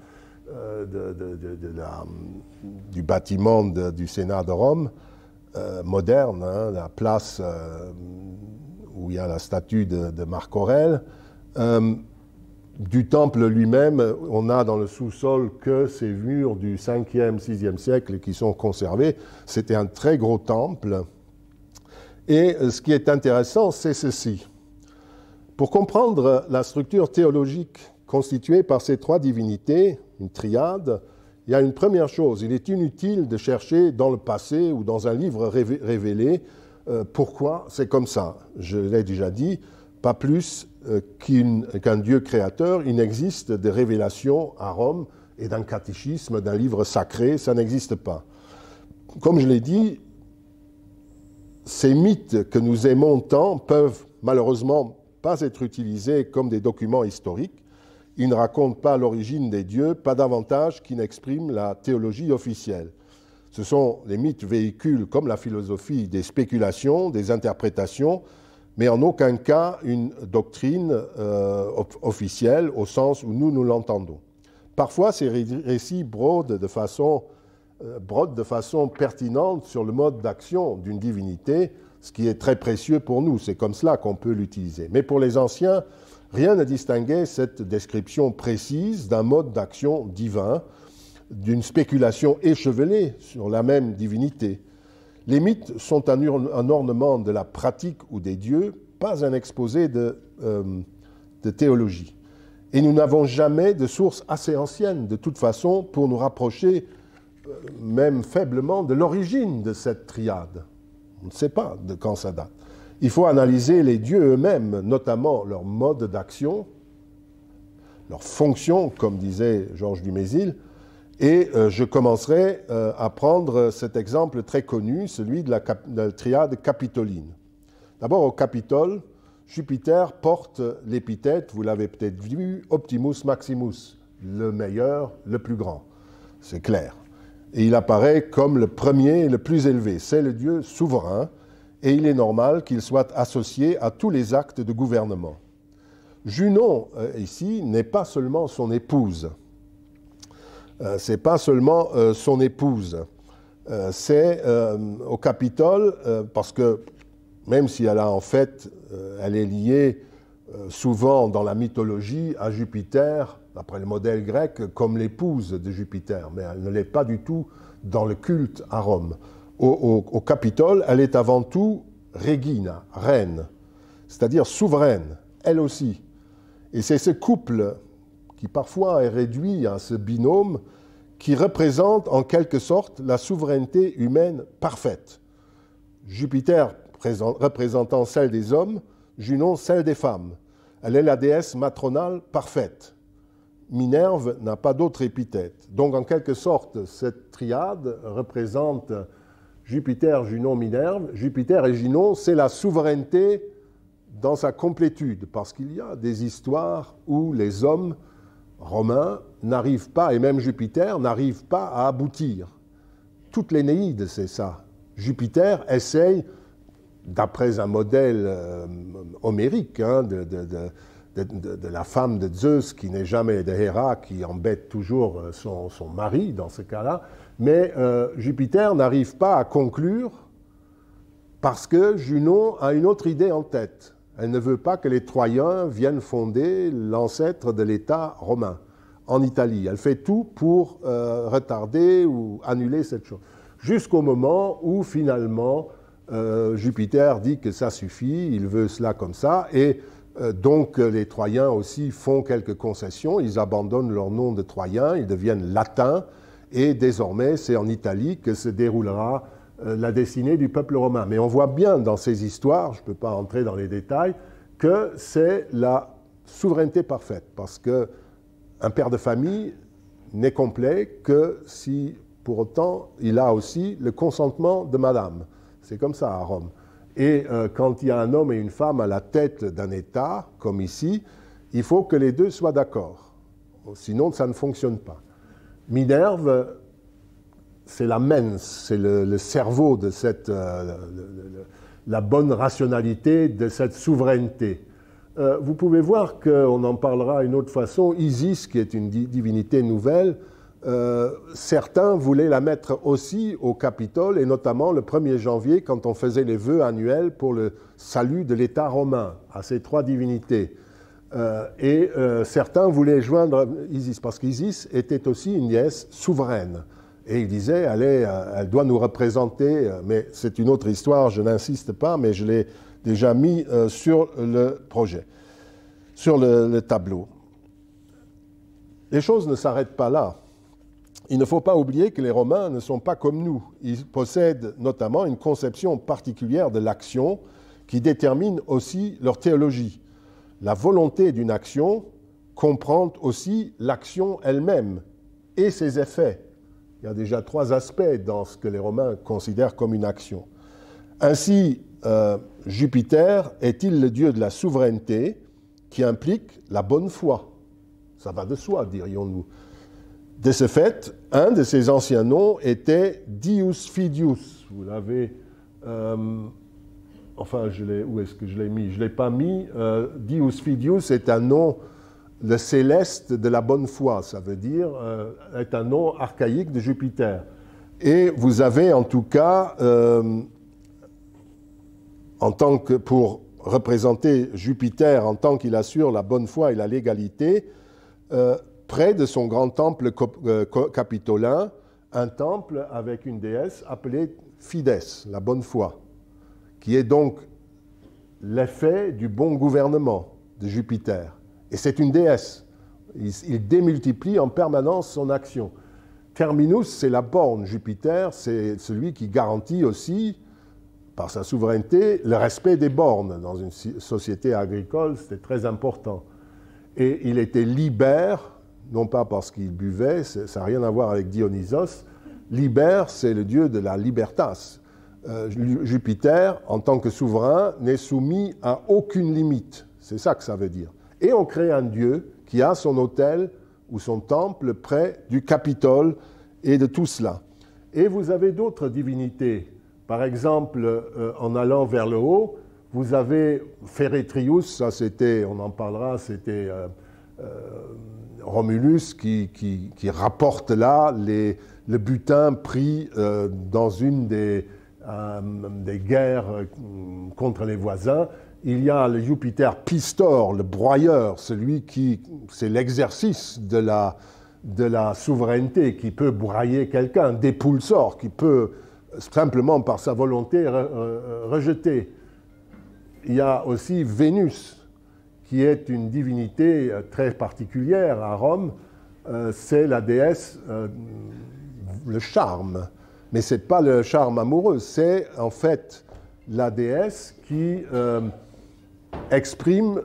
du bâtiment du Sénat de Rome, moderne, hein, la place où il y a la statue de Marc Aurèle. Du temple lui-même, on a dans le sous-sol que ces murs du 5e, 6e siècle qui sont conservés. C'était un très gros temple. Et ce qui est intéressant, c'est ceci. Pour comprendre la structure théologique constituée par ces trois divinités, une triade, il y a une première chose. Il est inutile de chercher dans le passé ou dans un livre révélé pourquoi c'est comme ça. Je l'ai déjà dit, pas plus qu'un Dieu créateur, il n'existe de révélation à Rome et d'un catéchisme, d'un livre sacré, ça n'existe pas. Comme je l'ai dit, ces mythes que nous aimons tant peuvent malheureusement pas être utilisés comme des documents historiques. Ils ne racontent pas l'origine des dieux, pas davantage qu'ils n'expriment la théologie officielle. Ce sont les mythes véhiculent, comme la philosophie, des spéculations, des interprétations, mais en aucun cas une doctrine officielle au sens où nous l'entendons. Parfois, ces récits brodent de façon pertinente sur le mode d'action d'une divinité, ce qui est très précieux pour nous. C'est comme cela qu'on peut l'utiliser. Mais pour les anciens, rien ne distinguait cette description précise d'un mode d'action divin, d'une spéculation échevelée sur la même divinité. Les mythes sont un ornement de la pratique ou des dieux, pas un exposé de théologie. Et nous n'avons jamais de source assez ancienne, de toute façon, pour nous rapprocher, même faiblement, de l'origine de cette triade. On ne sait pas de quand ça date. Il faut analyser les dieux eux-mêmes, notamment leur mode d'action, leur fonction, comme disait Georges Dumézil, et je commencerai à prendre cet exemple très connu, celui de la triade capitoline. D'abord, au Capitole, Jupiter porte l'épithète, vous l'avez peut-être vu, Optimus Maximus, le meilleur, le plus grand. C'est clair. Et il apparaît comme le premier et le plus élevé. C'est le Dieu souverain, et il est normal qu'il soit associé à tous les actes de gouvernement. Junon, ici, n'est pas seulement son épouse. C'est pas seulement son épouse. C'est au Capitole, parce que même si elle est liée souvent dans la mythologie à Jupiter, d'après le modèle grec, comme l'épouse de Jupiter, mais elle ne l'est pas du tout dans le culte à Rome. Au Capitole, elle est avant tout regina, reine, c'est-à-dire souveraine, elle aussi. Et c'est ce couple qui parfois est réduit à ce binôme qui représente en quelque sorte la souveraineté humaine parfaite. Jupiter représentant celle des hommes, Junon celle des femmes. Elle est la déesse matronale parfaite. Minerve n'a pas d'autre épithète. Donc en quelque sorte, cette triade représente Jupiter, Junon, Minerve. Jupiter et Junon, c'est la souveraineté dans sa complétude, parce qu'il y a des histoires où les hommes romains n'arrivent pas, et même Jupiter n'arrive pas à aboutir. Toute l'Énéide, c'est ça. Jupiter essaye, d'après un modèle homérique, hein, de la femme de Zeus, qui n'est jamais de Héra, qui embête toujours son mari dans ce cas-là, mais Jupiter n'arrive pas à conclure parce que Junon a une autre idée en tête. Elle ne veut pas que les Troyens viennent fonder l'ancêtre de l'État romain en Italie. Elle fait tout pour retarder ou annuler cette chose. Jusqu'au moment où finalement Jupiter dit que ça suffit, il veut cela comme ça, et donc les Troyens aussi font quelques concessions, ils abandonnent leur nom de Troyens, ils deviennent latins, et désormais c'est en Italie que se déroulera la destinée du peuple romain. Mais on voit bien dans ces histoires, je ne peux pas entrer dans les détails, que c'est la souveraineté parfaite, parce qu'un père de famille n'est complet que si, pour autant, il a aussi le consentement de madame. C'est comme ça à Rome. Et quand il y a un homme et une femme à la tête d'un État, comme ici, il faut que les deux soient d'accord. Sinon, ça ne fonctionne pas. Minerve, c'est la mens, c'est le cerveau de cette, la bonne rationalité de cette souveraineté. Vous pouvez voir qu'on en parlera une autre façon. Isis, qui est une divinité nouvelle, certains voulaient la mettre aussi au Capitole, et notamment le 1er janvier, quand on faisait les vœux annuels pour le salut de l'État romain, à ces trois divinités. Certains voulaient joindre Isis, parce qu'Isis était aussi une déesse souveraine. Et ils disaient, elle doit nous représenter, mais c'est une autre histoire, je n'insiste pas, mais je l'ai déjà mis sur le projet, sur le tableau. Les choses ne s'arrêtent pas là. Il ne faut pas oublier que les Romains ne sont pas comme nous. Ils possèdent notamment une conception particulière de l'action qui détermine aussi leur théologie. La volonté d'une action comprend aussi l'action elle-même et ses effets. Il y a déjà 3 aspects dans ce que les Romains considèrent comme une action. Ainsi, Jupiter est-il le dieu de la souveraineté qui implique la bonne foi? Ça va de soi, dirions-nous. De ce fait, un de ses anciens noms était Dius Fidius. Vous l'avez... enfin, où est-ce que je l'ai mis? Je ne l'ai pas mis. Dius Fidius est un nom, le céleste de la bonne foi. Ça veut dire, est un nom archaïque de Jupiter. Et vous avez en tout cas, en tant que pour représenter Jupiter en tant qu'il assure la bonne foi et la légalité, près de son grand temple capitolin, un temple avec une déesse appelée Fides, la bonne foi, qui est donc l'effet du bon gouvernement de Jupiter. Et c'est une déesse. Il démultiplie en permanence son action. Terminus, c'est la borne. Jupiter, c'est celui qui garantit aussi, par sa souveraineté, le respect des bornes. Dans une société agricole, c'était très important. Et il était libère, non pas parce qu'il buvait, ça n'a rien à voir avec Dionysos. Liber, c'est le dieu de la libertas. Jupiter, en tant que souverain, n'est soumis à aucune limite. C'est ça que ça veut dire. Et on crée un dieu qui a son autel ou son temple près du Capitole et de tout cela. Et vous avez d'autres divinités. Par exemple, en allant vers le haut, vous avez Feretrius, ça c'était, on en parlera, c'était Romulus qui rapporte là le butin pris dans une des guerres contre les voisins. Il y a le Jupiter Pistor, le broyeur, celui qui, c'est l'exercice de la souveraineté, qui peut broyer quelqu'un, Dépulsor, qui peut simplement par sa volonté rejeter. Il y a aussi Vénus, qui est une divinité très particulière à Rome. C'est la déesse, le charme. Mais ce n'est pas le charme amoureux, c'est en fait la déesse qui exprime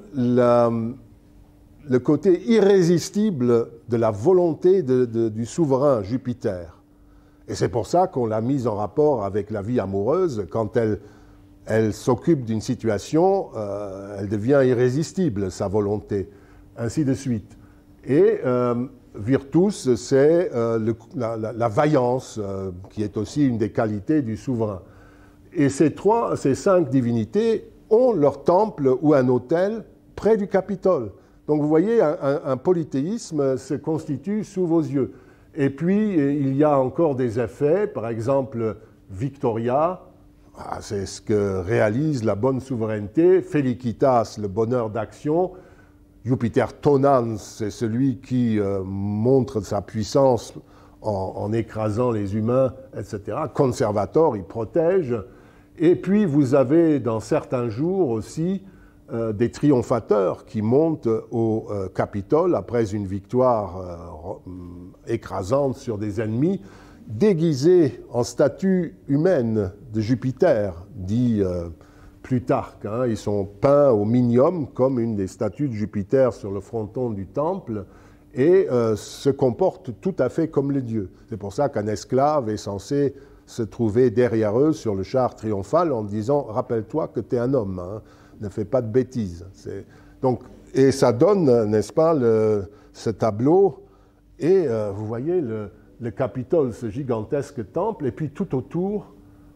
le côté irrésistible de la volonté du souverain Jupiter. Et c'est pour ça qu'on l'a mise en rapport avec la vie amoureuse. Quand elle s'occupe d'une situation, elle devient irrésistible, sa volonté, ainsi de suite. Et Virtus, c'est la vaillance, qui est aussi une des qualités du souverain. Et ces 5 divinités ont leur temple ou un autel près du Capitole. Donc vous voyez, un polythéisme se constitue sous vos yeux. Et puis, il y a encore des effets, par exemple, Victoria, C'est ce que réalise la bonne souveraineté. Felicitas, le bonheur d'action. Jupiter Tonans, c'est celui qui montre sa puissance en écrasant les humains, etc. Conservator, il protège. Et puis vous avez dans certains jours aussi des triomphateurs qui montent au Capitole après une victoire écrasante sur des ennemis, déguisés en statue humaine de Jupiter, dit Plutarque. Ils sont peints au minium comme une des statues de Jupiter sur le fronton du temple et se comportent tout à fait comme les dieux. C'est pour ça qu'un esclave est censé se trouver derrière eux sur le char triomphal en disant « Rappelle-toi que tu es un homme, ne fais pas de bêtises ». Donc, et ça donne, n'est-ce pas, ce tableau. Et vous voyez le Capitole, ce gigantesque temple, et puis tout autour,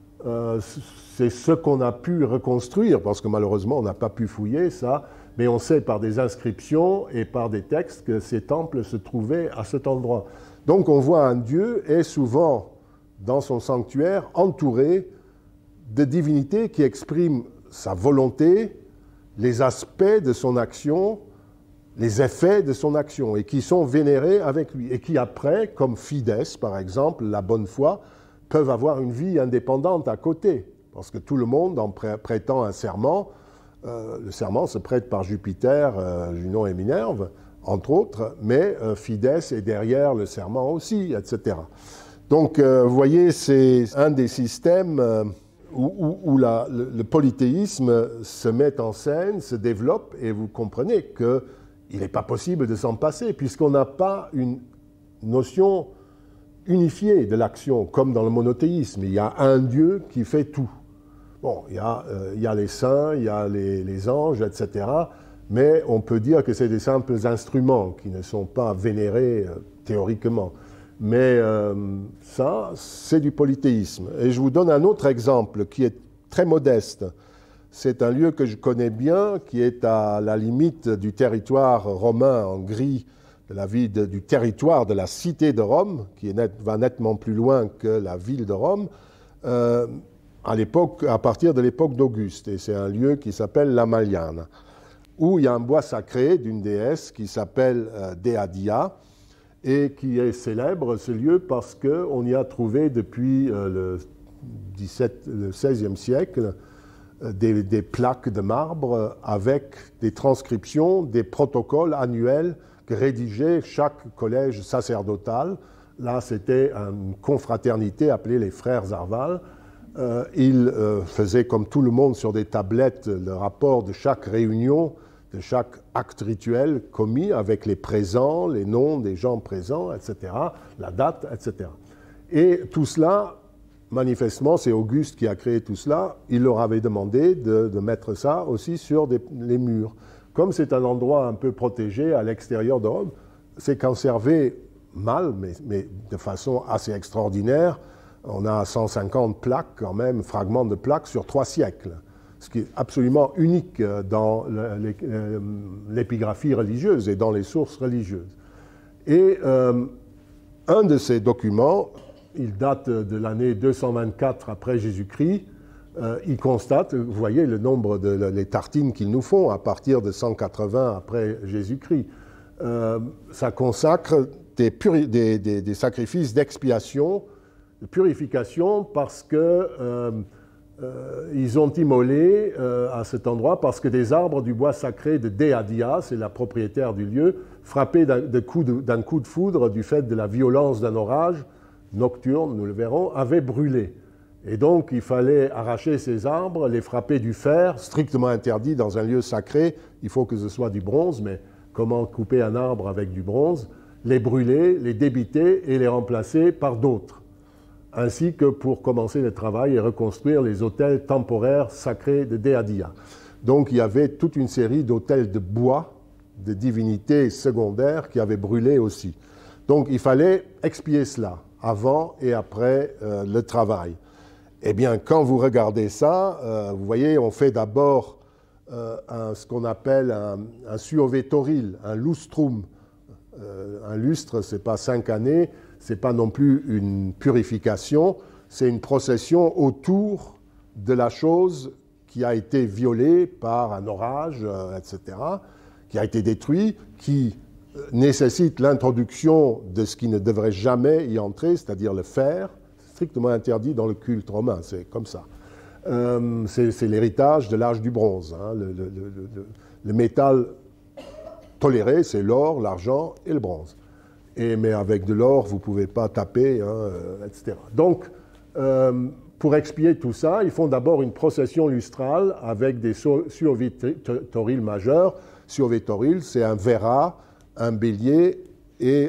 c'est ce qu'on a pu reconstruire, parce que malheureusement, on n'a pas pu fouiller ça, mais on sait par des inscriptions et par des textes que ces temples se trouvaient à cet endroit. Donc on voit un dieu, et souvent, dans son sanctuaire, entouré de divinités qui expriment sa volonté, les aspects de son action, les effets de son action, et qui sont vénérés avec lui, et qui après, comme Fides, par exemple, la bonne foi, peuvent avoir une vie indépendante à côté, parce que tout le monde, en prêtant un serment, le serment se prête par Jupiter, Junon et Minerve, entre autres, mais Fides est derrière le serment aussi, etc. Donc, vous voyez, c'est un des systèmes où le polythéisme se met en scène, se développe, et vous comprenez qu'il n'est pas possible de s'en passer, puisqu'on n'a pas une notion unifiée de l'action, comme dans le monothéisme. Il y a un Dieu qui fait tout. Bon, il y a les saints, il y a les anges, etc., mais on peut dire que c'est des simples instruments qui ne sont pas vénérés théoriquement. Mais ça, c'est du polythéisme. Et je vous donne un autre exemple qui est très modeste. C'est un lieu que je connais bien, qui est à la limite du territoire romain en gris, de la ville du territoire de la cité de Rome, qui va nettement plus loin que la ville de Rome, à partir de l'époque d'Auguste. Et c'est un lieu qui s'appelle la Maliana, où il y a un bois sacré d'une déesse qui s'appelle Deadia, et qui est célèbre, ce lieu, parce qu'on y a trouvé depuis le XVIe siècle des plaques de marbre avec des transcriptions, des protocoles annuels que rédigeait chaque collège sacerdotal. Là, c'était une confraternité appelée les Frères Arval. Ils faisaient, comme tout le monde, sur des tablettes, le rapport de chaque réunion, de chaque acte rituel commis avec les présents, les noms des gens présents, etc., la date, etc. Et tout cela, manifestement, c'est Auguste qui a créé tout cela, il leur avait demandé de mettre ça aussi sur les murs. Comme c'est un endroit un peu protégé à l'extérieur de Rome, c'est conservé mal, mais de façon assez extraordinaire. On a 150 plaques quand même, fragments de plaques sur 3 siècles. Ce qui est absolument unique dans l'épigraphie religieuse et dans les sources religieuses. Et un de ces documents, il date de l'année 224 après Jésus-Christ, il constate, vous voyez le nombre les tartines qu'ils nous font à partir de 180 après Jésus-Christ. Ça consacre des sacrifices d'expiation, de purification, parce que ils ont immolé à cet endroit parce que des arbres du bois sacré de Deadia, c'est la propriétaire du lieu, frappés d'un coup de foudre du fait de la violence d'un orage nocturne, nous le verrons, avaient brûlé. Et donc il fallait arracher ces arbres, les frapper du fer, strictement interdit dans un lieu sacré, il faut que ce soit du bronze, mais comment couper un arbre avec du bronze, les brûler, les débiter et les remplacer par d'autres, ainsi que pour commencer le travail et reconstruire les autels temporaires sacrés de Deadia. Donc il y avait toute une série d'autels de bois, de divinités secondaires qui avaient brûlé aussi. Donc il fallait expier cela avant et après le travail. Eh bien, quand vous regardez ça, vous voyez, on fait d'abord ce qu'on appelle un suovetoril, un lustrum. Un lustre, ce n'est pas 5 années, ce n'est pas non plus une purification, c'est une procession autour de la chose qui a été violée par un orage, etc., qui a été détruit, qui nécessite l'introduction de ce qui ne devrait jamais y entrer, c'est-à-dire le fer, strictement interdit dans le culte romain, c'est comme ça. C'est l'héritage de l'âge du bronze. Hein. Le métal toléré, c'est l'or, l'argent et le bronze. Mais avec de l'or, vous ne pouvez pas taper, hein, etc. Donc, pour expier tout ça, ils font d'abord une procession lustrale avec des suovitoriles majeurs. Suovitoril, c'est un Véra, un bélier et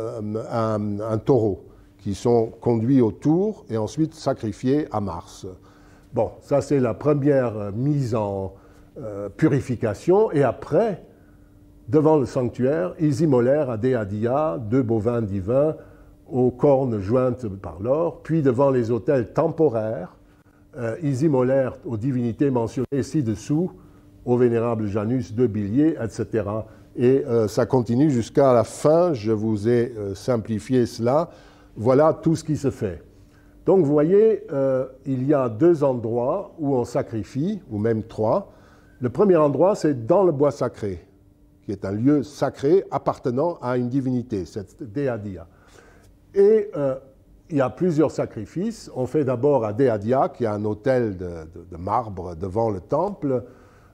un taureau qui sont conduits autour et ensuite sacrifiés à Mars. Bon, ça c'est la première mise en purification. Et après, devant le sanctuaire, ils immolèrent à Déadia 2 bovins divins aux cornes jointes par l'or. Puis devant les autels temporaires, ils immolèrent aux divinités mentionnées ci-dessous, au vénérable Janus 2 béliers, etc. Et ça continue jusqu'à la fin. Je vous ai simplifié cela. Voilà tout ce qui se fait. Donc, vous voyez, il y a 2 endroits où on sacrifie, ou même 3. Le premier endroit, c'est dans le bois sacré, qui est un lieu sacré appartenant à une divinité, cette Déadia. Et il y a plusieurs sacrifices. On fait d'abord à Déadia, qui a un autel de marbre devant le temple.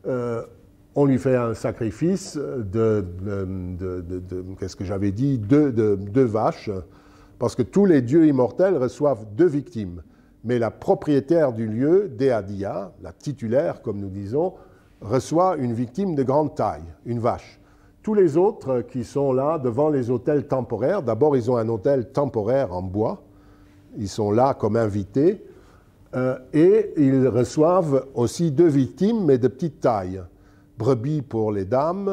On lui fait un sacrifice qu'est-ce que j'avais dit, deux vaches, parce que tous les dieux immortels reçoivent 2 victimes. Mais la propriétaire du lieu, Déadia, la titulaire, comme nous disons, reçoit une victime de grande taille, une vache. Tous les autres qui sont là devant les autels temporaires, d'abord ils ont un autel temporaire en bois, ils sont là comme invités, et ils reçoivent aussi 2 victimes, mais de petite taille. Brebis pour les dames,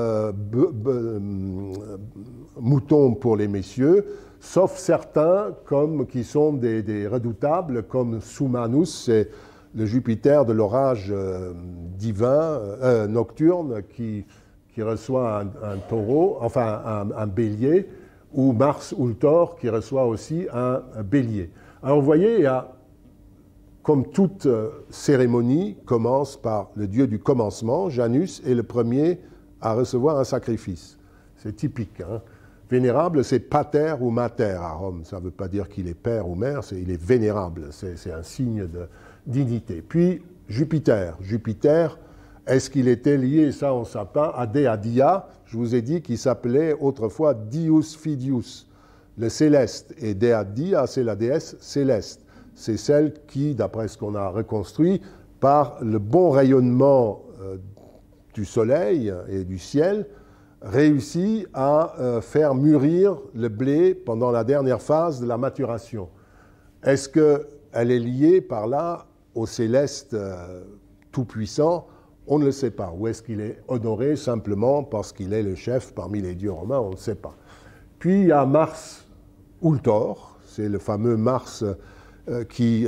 moutons pour les messieurs, sauf certains qui sont des redoutables, comme Soumanus, c'est le Jupiter de l'orage divin, nocturne, qui reçoit un taureau, enfin un bélier, ou Mars Ultor, qui reçoit aussi un bélier. Alors vous voyez, il y a, comme toute cérémonie, commence par le dieu du commencement, Janus, est le premier à recevoir un sacrifice. C'est typique. Hein. Vénérable, c'est pater ou mater à Rome. Ça ne veut pas dire qu'il est père ou mère, il est vénérable. C'est un signe de dignité. Puis Jupiter. Jupiter, est-ce qu'il était lié, ça on ne sait pas, à Déadia? Je vous ai dit qu'il s'appelait autrefois Dius Fidius, le céleste. Et Déadia, c'est la déesse céleste. C'est celle qui, d'après ce qu'on a reconstruit, par le bon rayonnement du soleil et du ciel, réussit à faire mûrir le blé pendant la dernière phase de la maturation. Est-ce qu'elle est liée par là au céleste tout-puissant? On ne le sait pas. Ou est-ce qu'il est honoré simplement parce qu'il est le chef parmi les dieux romains? On ne sait pas. Puis il y a Mars Ultor, c'est le fameux Mars qui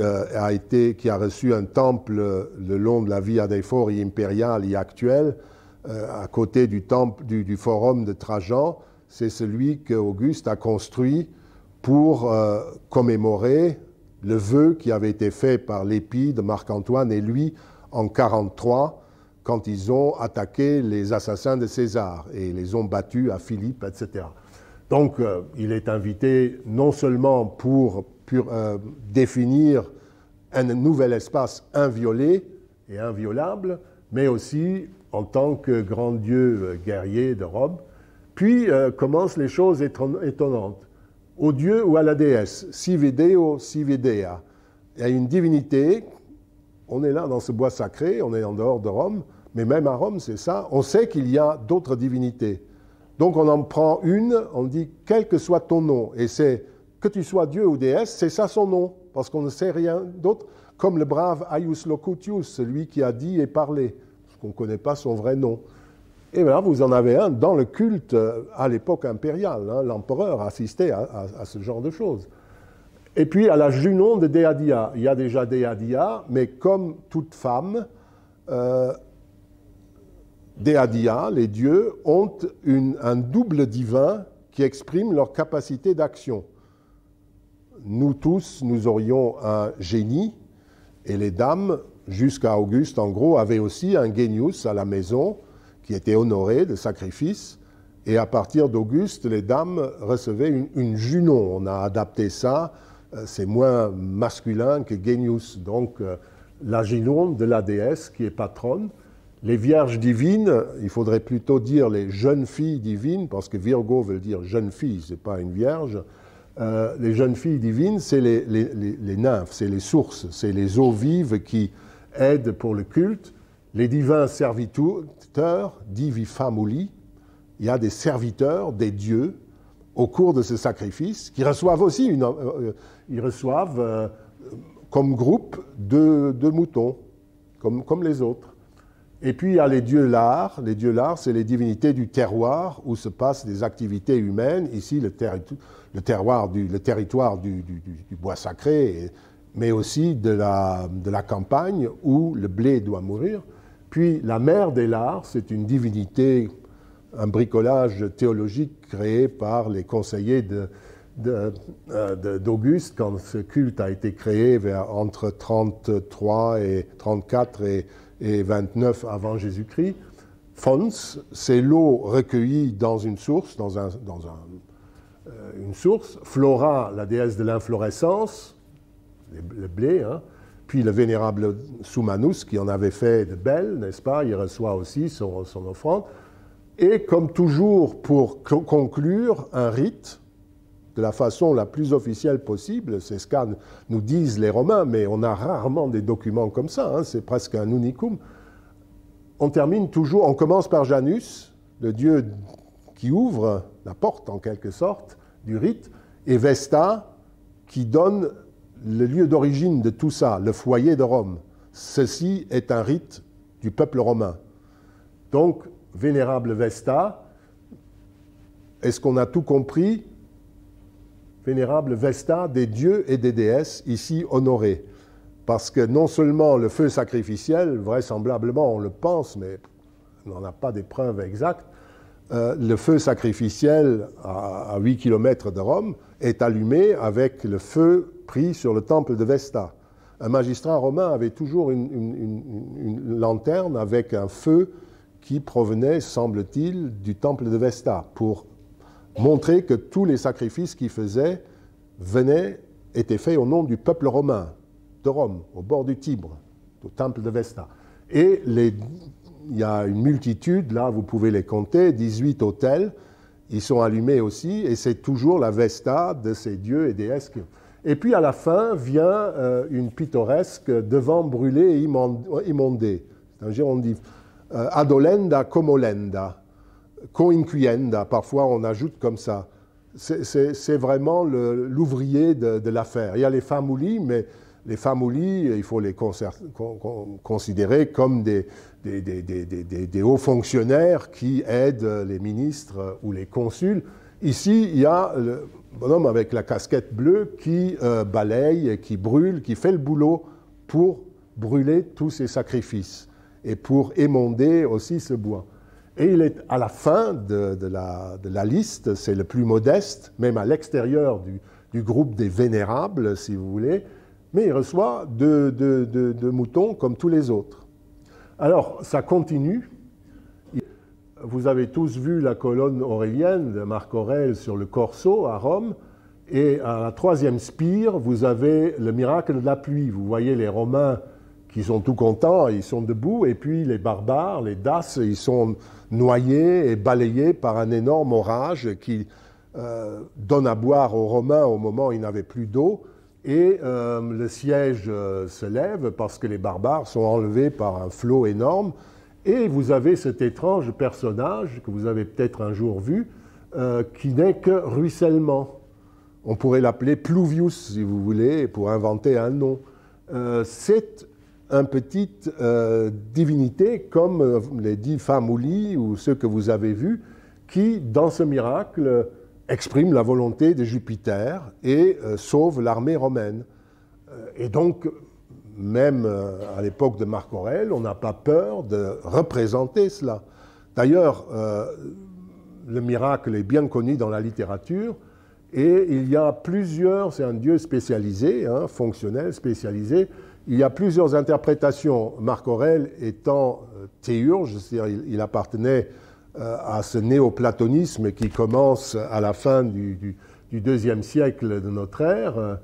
a reçu un temple le long de la Via dei Fori impériale et actuelle, à côté du temple du forum de Trajan. C'est celui qu'Auguste a construit pour commémorer le vœu qui avait été fait par l'épi de Marc-Antoine et lui en 43, quand ils ont attaqué les assassins de César et les ont battus à Philippe, etc. Donc, il est invité non seulement pour définir un nouvel espace inviolé et inviolable, mais aussi en tant que grand dieu guerrier de Rome. Puis commencent les choses étonnantes. Au dieu ou à la déesse, sive deo, sive dea. Il y a une divinité, on est là dans ce bois sacré, on est en dehors de Rome, mais même à Rome, c'est ça. On sait qu'il y a d'autres divinités. Donc on en prend une, on dit quel que soit ton nom, et c'est que tu sois dieu ou déesse, c'est ça son nom, parce qu'on ne sait rien d'autre, comme le brave Aius Locutius, celui qui a dit et parlé, parce qu'on ne connaît pas son vrai nom. Et là, vous en avez un dans le culte à l'époque impériale, hein, l'empereur assistait à ce genre de choses. Et puis à la Junon de Déadia, il y a déjà Déadia, mais comme toute femme, Déadia, les dieux, ont un double divin qui exprime leur capacité d'action. Nous tous, nous aurions un génie, Et les dames, jusqu'à Auguste en gros, avaient aussi un genius à la maison qui était honoré de sacrifices. Et à partir d'Auguste, les dames recevaient une Junon. On a adapté ça, c'est moins masculin que genius. Donc la Junon de la déesse qui est patronne. Les vierges divines, il faudrait plutôt dire les jeunes filles divines, parce que Virgo veut dire jeune fille, ce n'est pas une vierge. Les jeunes filles divines, c'est les nymphes, c'est les sources, c'est les eaux vives qui aident pour le culte. Les divins serviteurs, divi famuli, il y a des serviteurs, des dieux, au cours de ce sacrifice, qui reçoivent aussi ils reçoivent comme groupe deux moutons, comme les autres. Et puis il y a les dieux lards. Les dieux lards, c'est les divinités du terroir où se passent des activités humaines. Ici, le territoire du bois sacré, mais aussi de la campagne où le blé doit mourir. Puis la mère des lards, c'est une divinité, un bricolage théologique créé par les conseillers d'Auguste quand ce culte a été créé entre 33 et 34 et 29 avant Jésus-Christ. Fons, c'est l'eau recueillie dans une source, une source. Flora, la déesse de l'inflorescence, le blé, hein. Puis le vénérable Soumanus, qui en avait fait de belles, n'est-ce pas? Il reçoit aussi son offrande. Et comme toujours, pour conclure, un rite, de la façon la plus officielle possible, c'est ce que nous disent les Romains, mais on a rarement des documents comme ça, hein, c'est presque un unicum. On termine toujours, on commence par Janus, le dieu qui ouvre la porte en quelque sorte du rite, et Vesta qui donne le lieu d'origine de tout ça, le foyer de Rome. Ceci est un rite du peuple romain. Donc, vénérable Vesta, est-ce qu'on a tout compris? Vénérable Vesta, des dieux et des déesses ici honorés. Parce que non seulement le feu sacrificiel, vraisemblablement on le pense, mais on n'en a pas des preuves exactes, le feu sacrificiel à 8 km de Rome est allumé avec le feu pris sur le temple de Vesta. Un magistrat romain avait toujours une lanterne avec un feu qui provenait, semble-t-il, du temple de Vesta, pour montrer que tous les sacrifices qu'il faisait étaient faits au nom du peuple romain, de Rome, au bord du Tibre, au temple de Vesta. Et il y a une multitude, là vous pouvez les compter, 18 autels, ils sont allumés aussi, et c'est toujours la Vesta de ces dieux et déesses. Et puis à la fin vient une pittoresque devant brûlé et immondé. C'est un gérondif. Adolenda comolenda, coinquienda, parfois on ajoute comme ça. C'est vraiment l'ouvrier de l'affaire. Il y a les famuli, mais les famuli, il faut les considérer comme des hauts fonctionnaires qui aident les ministres ou les consuls. Ici, il y a le bonhomme avec la casquette bleue qui balaye, qui brûle, qui fait le boulot pour brûler tous ces sacrifices et pour émonder aussi ce bois. Et il est à la fin de la liste, c'est le plus modeste, même à l'extérieur du groupe des vénérables, si vous voulez, mais il reçoit deux moutons comme tous les autres. Alors, ça continue. Vous avez tous vu la colonne aurélienne de Marc Aurèle sur le Corso à Rome, et à la troisième spire, vous avez le miracle de la pluie. Vous voyez les Romains qui sont tout contents, ils sont debout, et puis les barbares, les Daces, ils sont noyés et balayés par un énorme orage qui donne à boire aux Romains au moment où ils n'avaient plus d'eau, et le siège se lève parce que les barbares sont enlevés par un flot énorme, et vous avez cet étrange personnage que vous avez peut-être un jour vu, qui n'est que ruissellement. On pourrait l'appeler Pluvius, si vous voulez, pour inventer un nom. C'est une petite divinité comme les 10 famuli ou ceux que vous avez vus, qui, dans ce miracle, exprime la volonté de Jupiter et sauve l'armée romaine. Et donc, même à l'époque de Marc Aurèle, on n'a pas peur de représenter cela. D'ailleurs, le miracle est bien connu dans la littérature, Et il y a plusieurs, c'est un dieu spécialisé, hein, fonctionnel, spécialisé. Il y a plusieurs interprétations. Marc Aurèle étant théurge, c'est-à-dire il appartenait à ce néoplatonisme qui commence à la fin du IIe siècle de notre ère,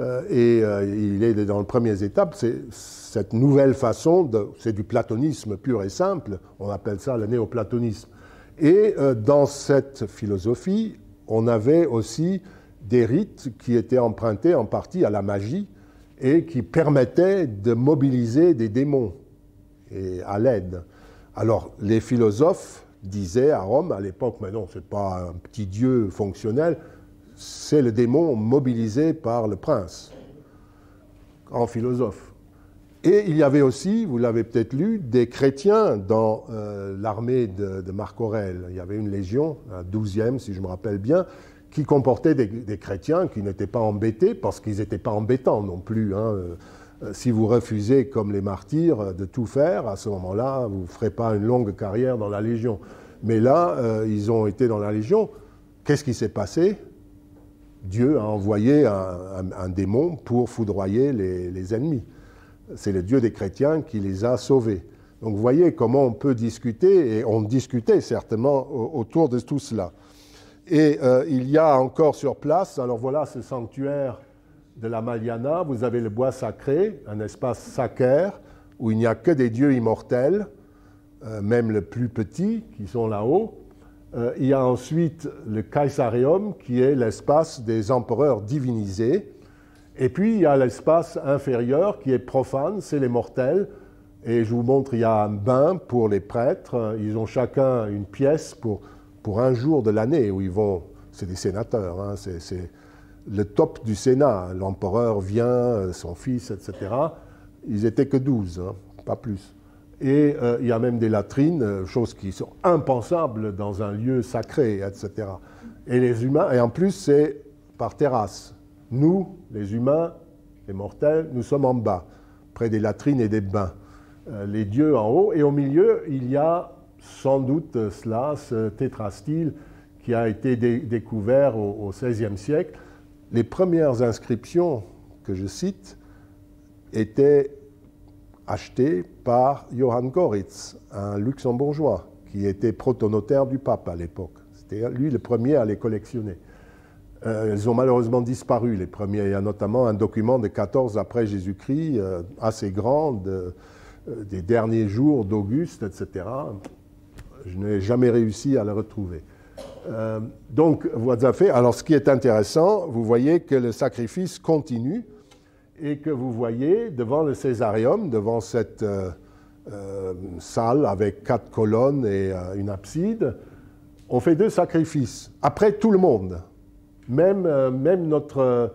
il est dans les premières étapes. C'est cette nouvelle façon, c'est du platonisme pur et simple, on appelle ça le néoplatonisme. Et dans cette philosophie, on avait aussi des rites qui étaient empruntés en partie à la magie et qui permettaient de mobiliser des démons et à l'aide. Alors, les philosophes disaient à Rome, à l'époque, mais non, ce n'est pas un petit dieu fonctionnel, c'est le démon mobilisé par le prince, en philosophe. Et il y avait aussi, vous l'avez peut-être lu, des chrétiens dans l'armée de Marc Aurèle. Il y avait une légion, la 12e, si je me rappelle bien, qui comportait des chrétiens qui n'étaient pas embêtés, parce qu'ils n'étaient pas embêtants non plus. Hein. Si vous refusez, comme les martyrs, de tout faire, à ce moment-là, vous ne ferez pas une longue carrière dans la Légion. Mais là, ils ont été dans la Légion. Qu'est-ce qui s'est passé ? Dieu a envoyé un démon pour foudroyer les ennemis. C'est le Dieu des chrétiens qui les a sauvés. Donc vous voyez comment on peut discuter, et on discutait certainement autour de tout cela. Et il y a encore sur place, alors voilà ce sanctuaire de la Maliana, vous avez le bois sacré, un espace sacraire où il n'y a que des dieux immortels, même les plus petits qui sont là-haut. Il y a ensuite le Caesarium qui est l'espace des empereurs divinisés. Et puis il y a l'espace inférieur qui est profane, c'est les mortels. Et je vous montre, il y a un bain pour les prêtres. Ils ont chacun une pièce pour un jour de l'année où ils vont. C'est des sénateurs, hein, c'est le top du Sénat. L'empereur vient, son fils, etc. Ils n'étaient que 12, hein, pas plus. Et il y a même des latrines, choses qui sont impensables dans un lieu sacré, etc. Et les humains, et en plus c'est par terrasse. Nous, les humains, les mortels, nous sommes en bas, près des latrines et des bains. Les dieux en haut, et au milieu, il y a sans doute cela, ce tétrastyle qui a été découvert au XVIe siècle. Les premières inscriptions que je cite étaient achetées par Johann Goritz, un luxembourgeois, qui était protonotaire du pape à l'époque. C'était lui le premier à les collectionner. Elles ont malheureusement disparu, les premiers. Il y a notamment un document de 14 après Jésus-Christ, assez grand, des derniers jours d'Auguste, etc. Je n'ai jamais réussi à le retrouver. Donc, voilà fait. Alors, ce qui est intéressant, vous voyez que le sacrifice continue et que vous voyez devant le Césarium, devant cette salle avec 4 colonnes et une abside, on fait 2 sacrifices. Après, tout le monde. Même notre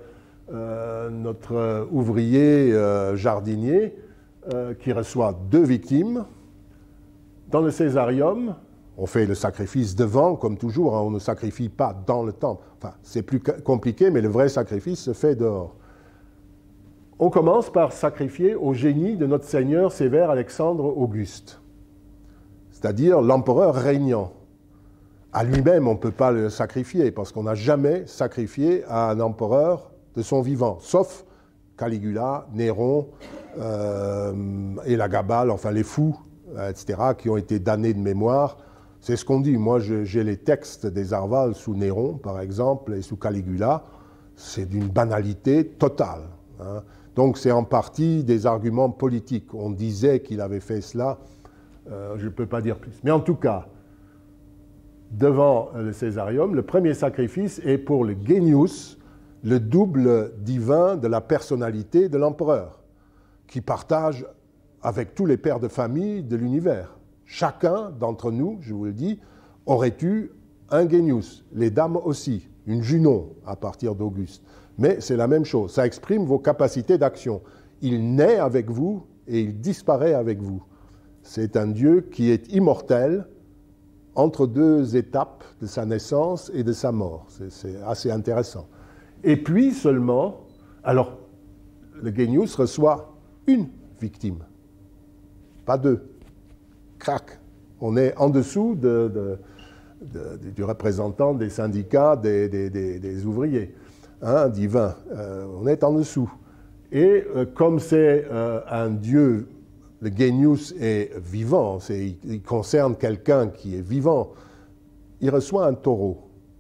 ouvrier jardinier qui reçoit 2 victimes. Dans le Césarium, on fait le sacrifice devant, comme toujours, hein, on ne sacrifie pas dans le temple. Enfin, c'est plus compliqué, mais le vrai sacrifice se fait dehors. On commence par sacrifier au génie de notre Seigneur Sévère Alexandre Auguste, c'est-à-dire l'empereur régnant. À lui-même, on ne peut pas le sacrifier, parce qu'on n'a jamais sacrifié à un empereur de son vivant, sauf Caligula, Néron, Élagabal, enfin les fous, etc., qui ont été damnés de mémoire. C'est ce qu'on dit. Moi, j'ai les textes des Arvales sous Néron, par exemple, et sous Caligula. C'est d'une banalité totale. Hein. Donc, c'est en partie des arguments politiques. On disait qu'il avait fait cela. Je ne peux pas dire plus. Mais en tout cas, devant le Césarium, le premier sacrifice est pour le Genius, le double divin de la personnalité de l'empereur, qui partage avec tous les pères de famille de l'univers. Chacun d'entre nous, je vous le dis, aurait eu un Genius, les dames aussi, une Junon à partir d'Auguste. Mais c'est la même chose, ça exprime vos capacités d'action. Il naît avec vous et il disparaît avec vous. C'est un Dieu qui est immortel entre 2 étapes de sa naissance et de sa mort. C'est assez intéressant. Et puis seulement, alors, le Genius reçoit une victime, pas 2. Crac, on est en dessous du représentant des syndicats des ouvriers, hein, divin. On est en dessous. Et comme c'est un dieu, le genius est vivant, il concerne quelqu'un qui est vivant, il reçoit un taureau.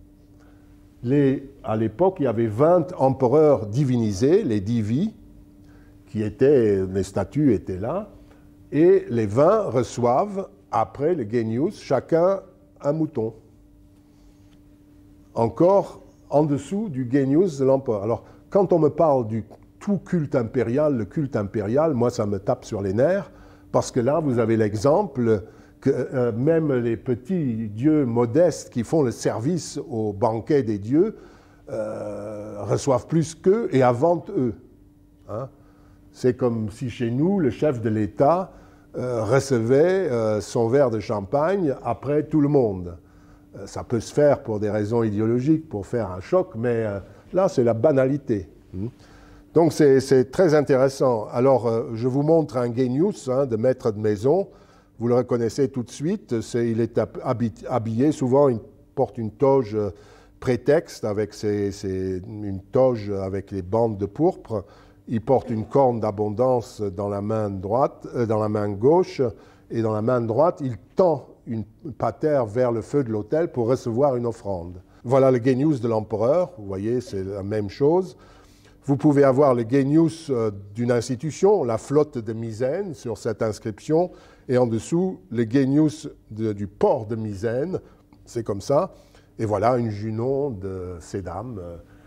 À l'époque, il y avait 20 empereurs divinisés, les divi, les statues étaient là, et les 20 reçoivent, après le genius, chacun un mouton. Encore en dessous du genius de l'empereur. Alors, quand on me parle du tout culte impérial, le culte impérial, moi, ça me tape sur les nerfs, parce que là, vous avez l'exemple que même les petits dieux modestes qui font le service au banquet des dieux reçoivent plus qu'eux et inventent eux. Hein? C'est comme si chez nous, le chef de l'État recevait son verre de champagne après tout le monde. Ça peut se faire pour des raisons idéologiques, pour faire un choc, mais là, c'est la banalité. Donc, c'est très intéressant. Alors, je vous montre un genius de maître de maison. Vous le reconnaissez tout de suite. Il est habillé, souvent, il porte une toge prétexte, avec une toge avec les bandes de pourpre. Il porte une corne d'abondance dans la main droite, dans la main gauche, et dans la main droite, il tend une patère vers le feu de l'autel pour recevoir une offrande. Voilà le genius de l'empereur. Vous voyez, c'est la même chose. Vous pouvez avoir le genius d'une institution, la flotte de Misène, sur cette inscription, et en dessous, le genius du port de Misène, c'est comme ça. Et voilà une Junon de Sédam.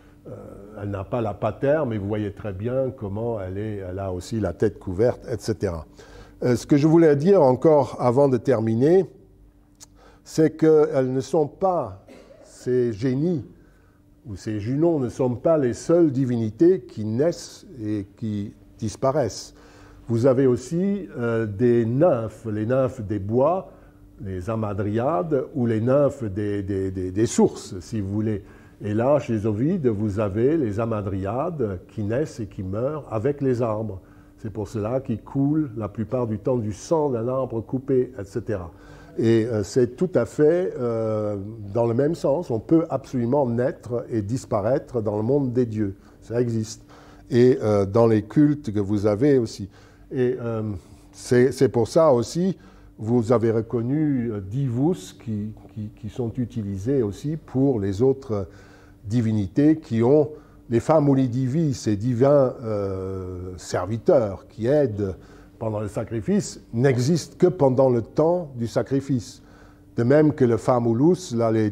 Elle n'a pas la patère, mais vous voyez très bien comment elle a aussi la tête couverte, etc. Ce que je voulais dire encore avant de terminer, c'est qu'elles ne sont pas, ces génies, ou ces Junons ne sont pas les seules divinités qui naissent et qui disparaissent. Vous avez aussi des nymphes, les nymphes des bois, les hamadryades, ou les nymphes des sources, si vous voulez. Et là, chez Ovide, vous avez les hamadryades qui naissent et qui meurent avec les arbres. C'est pour cela qu'ils coulent la plupart du temps du sang d'un arbre coupé, etc. Et c'est tout à fait dans le même sens. On peut absolument naître et disparaître dans le monde des dieux. Ça existe. Et dans les cultes que vous avez aussi. Et c'est pour ça aussi, vous avez reconnu divus qui sont utilisés aussi pour les autres divinités qui ont les famuli divi, ces divins serviteurs qui aident pendant le sacrifice, n'existent que pendant le temps du sacrifice. De même que le famulus, là, le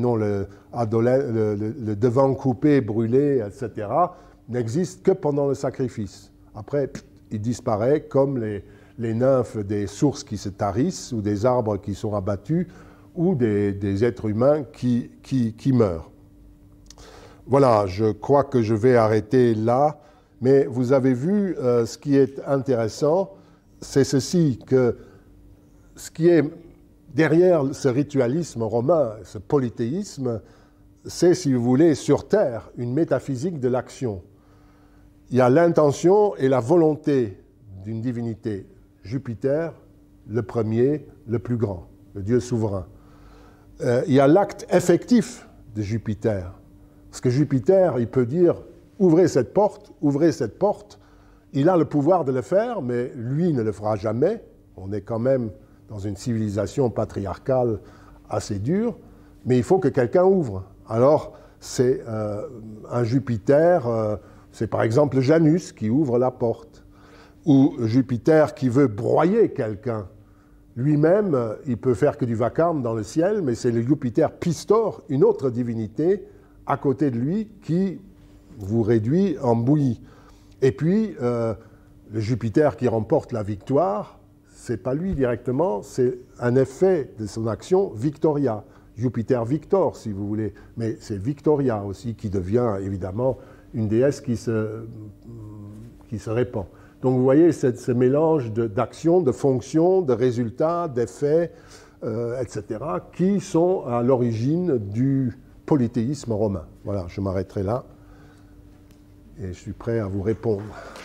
devant coupé, brûlé, etc., n'existe que pendant le sacrifice. Après, il disparaît comme les nymphes des sources qui se tarissent, ou des arbres qui sont abattus, ou des êtres humains qui meurent. Voilà, je crois que je vais arrêter là, mais vous avez vu, ce qui est intéressant, c'est ceci, que ce qui est derrière ce ritualisme romain, ce polythéisme, c'est, si vous voulez, sur Terre, une métaphysique de l'action. Il y a l'intention et la volonté d'une divinité. Jupiter, le premier, le plus grand, le Dieu souverain. Il y a l'acte effectif de Jupiter. Parce que Jupiter, il peut dire « ouvrez cette porte ». Il a le pouvoir de le faire, mais lui ne le fera jamais. On est quand même dans une civilisation patriarcale assez dure, mais il faut que quelqu'un ouvre. Alors, c'est un Jupiter, c'est par exemple Janus qui ouvre la porte, ou Jupiter qui veut broyer quelqu'un. Lui-même, il peut faire que du vacarme dans le ciel, mais c'est le Jupiter Pistor, une autre divinité, à côté de lui, qui vous réduit en bouillie. Et puis, le Jupiter qui remporte la victoire, c'est pas lui directement, c'est un effet de son action, Victoria. Jupiter Victor, si vous voulez. Mais c'est Victoria aussi qui devient, évidemment, une déesse qui se répand. Donc, vous voyez ce mélange d'actions, de fonctions, de résultats, d'effets, etc., qui sont à l'origine du polythéisme romain. Voilà, je m'arrêterai là et je suis prêt à vous répondre.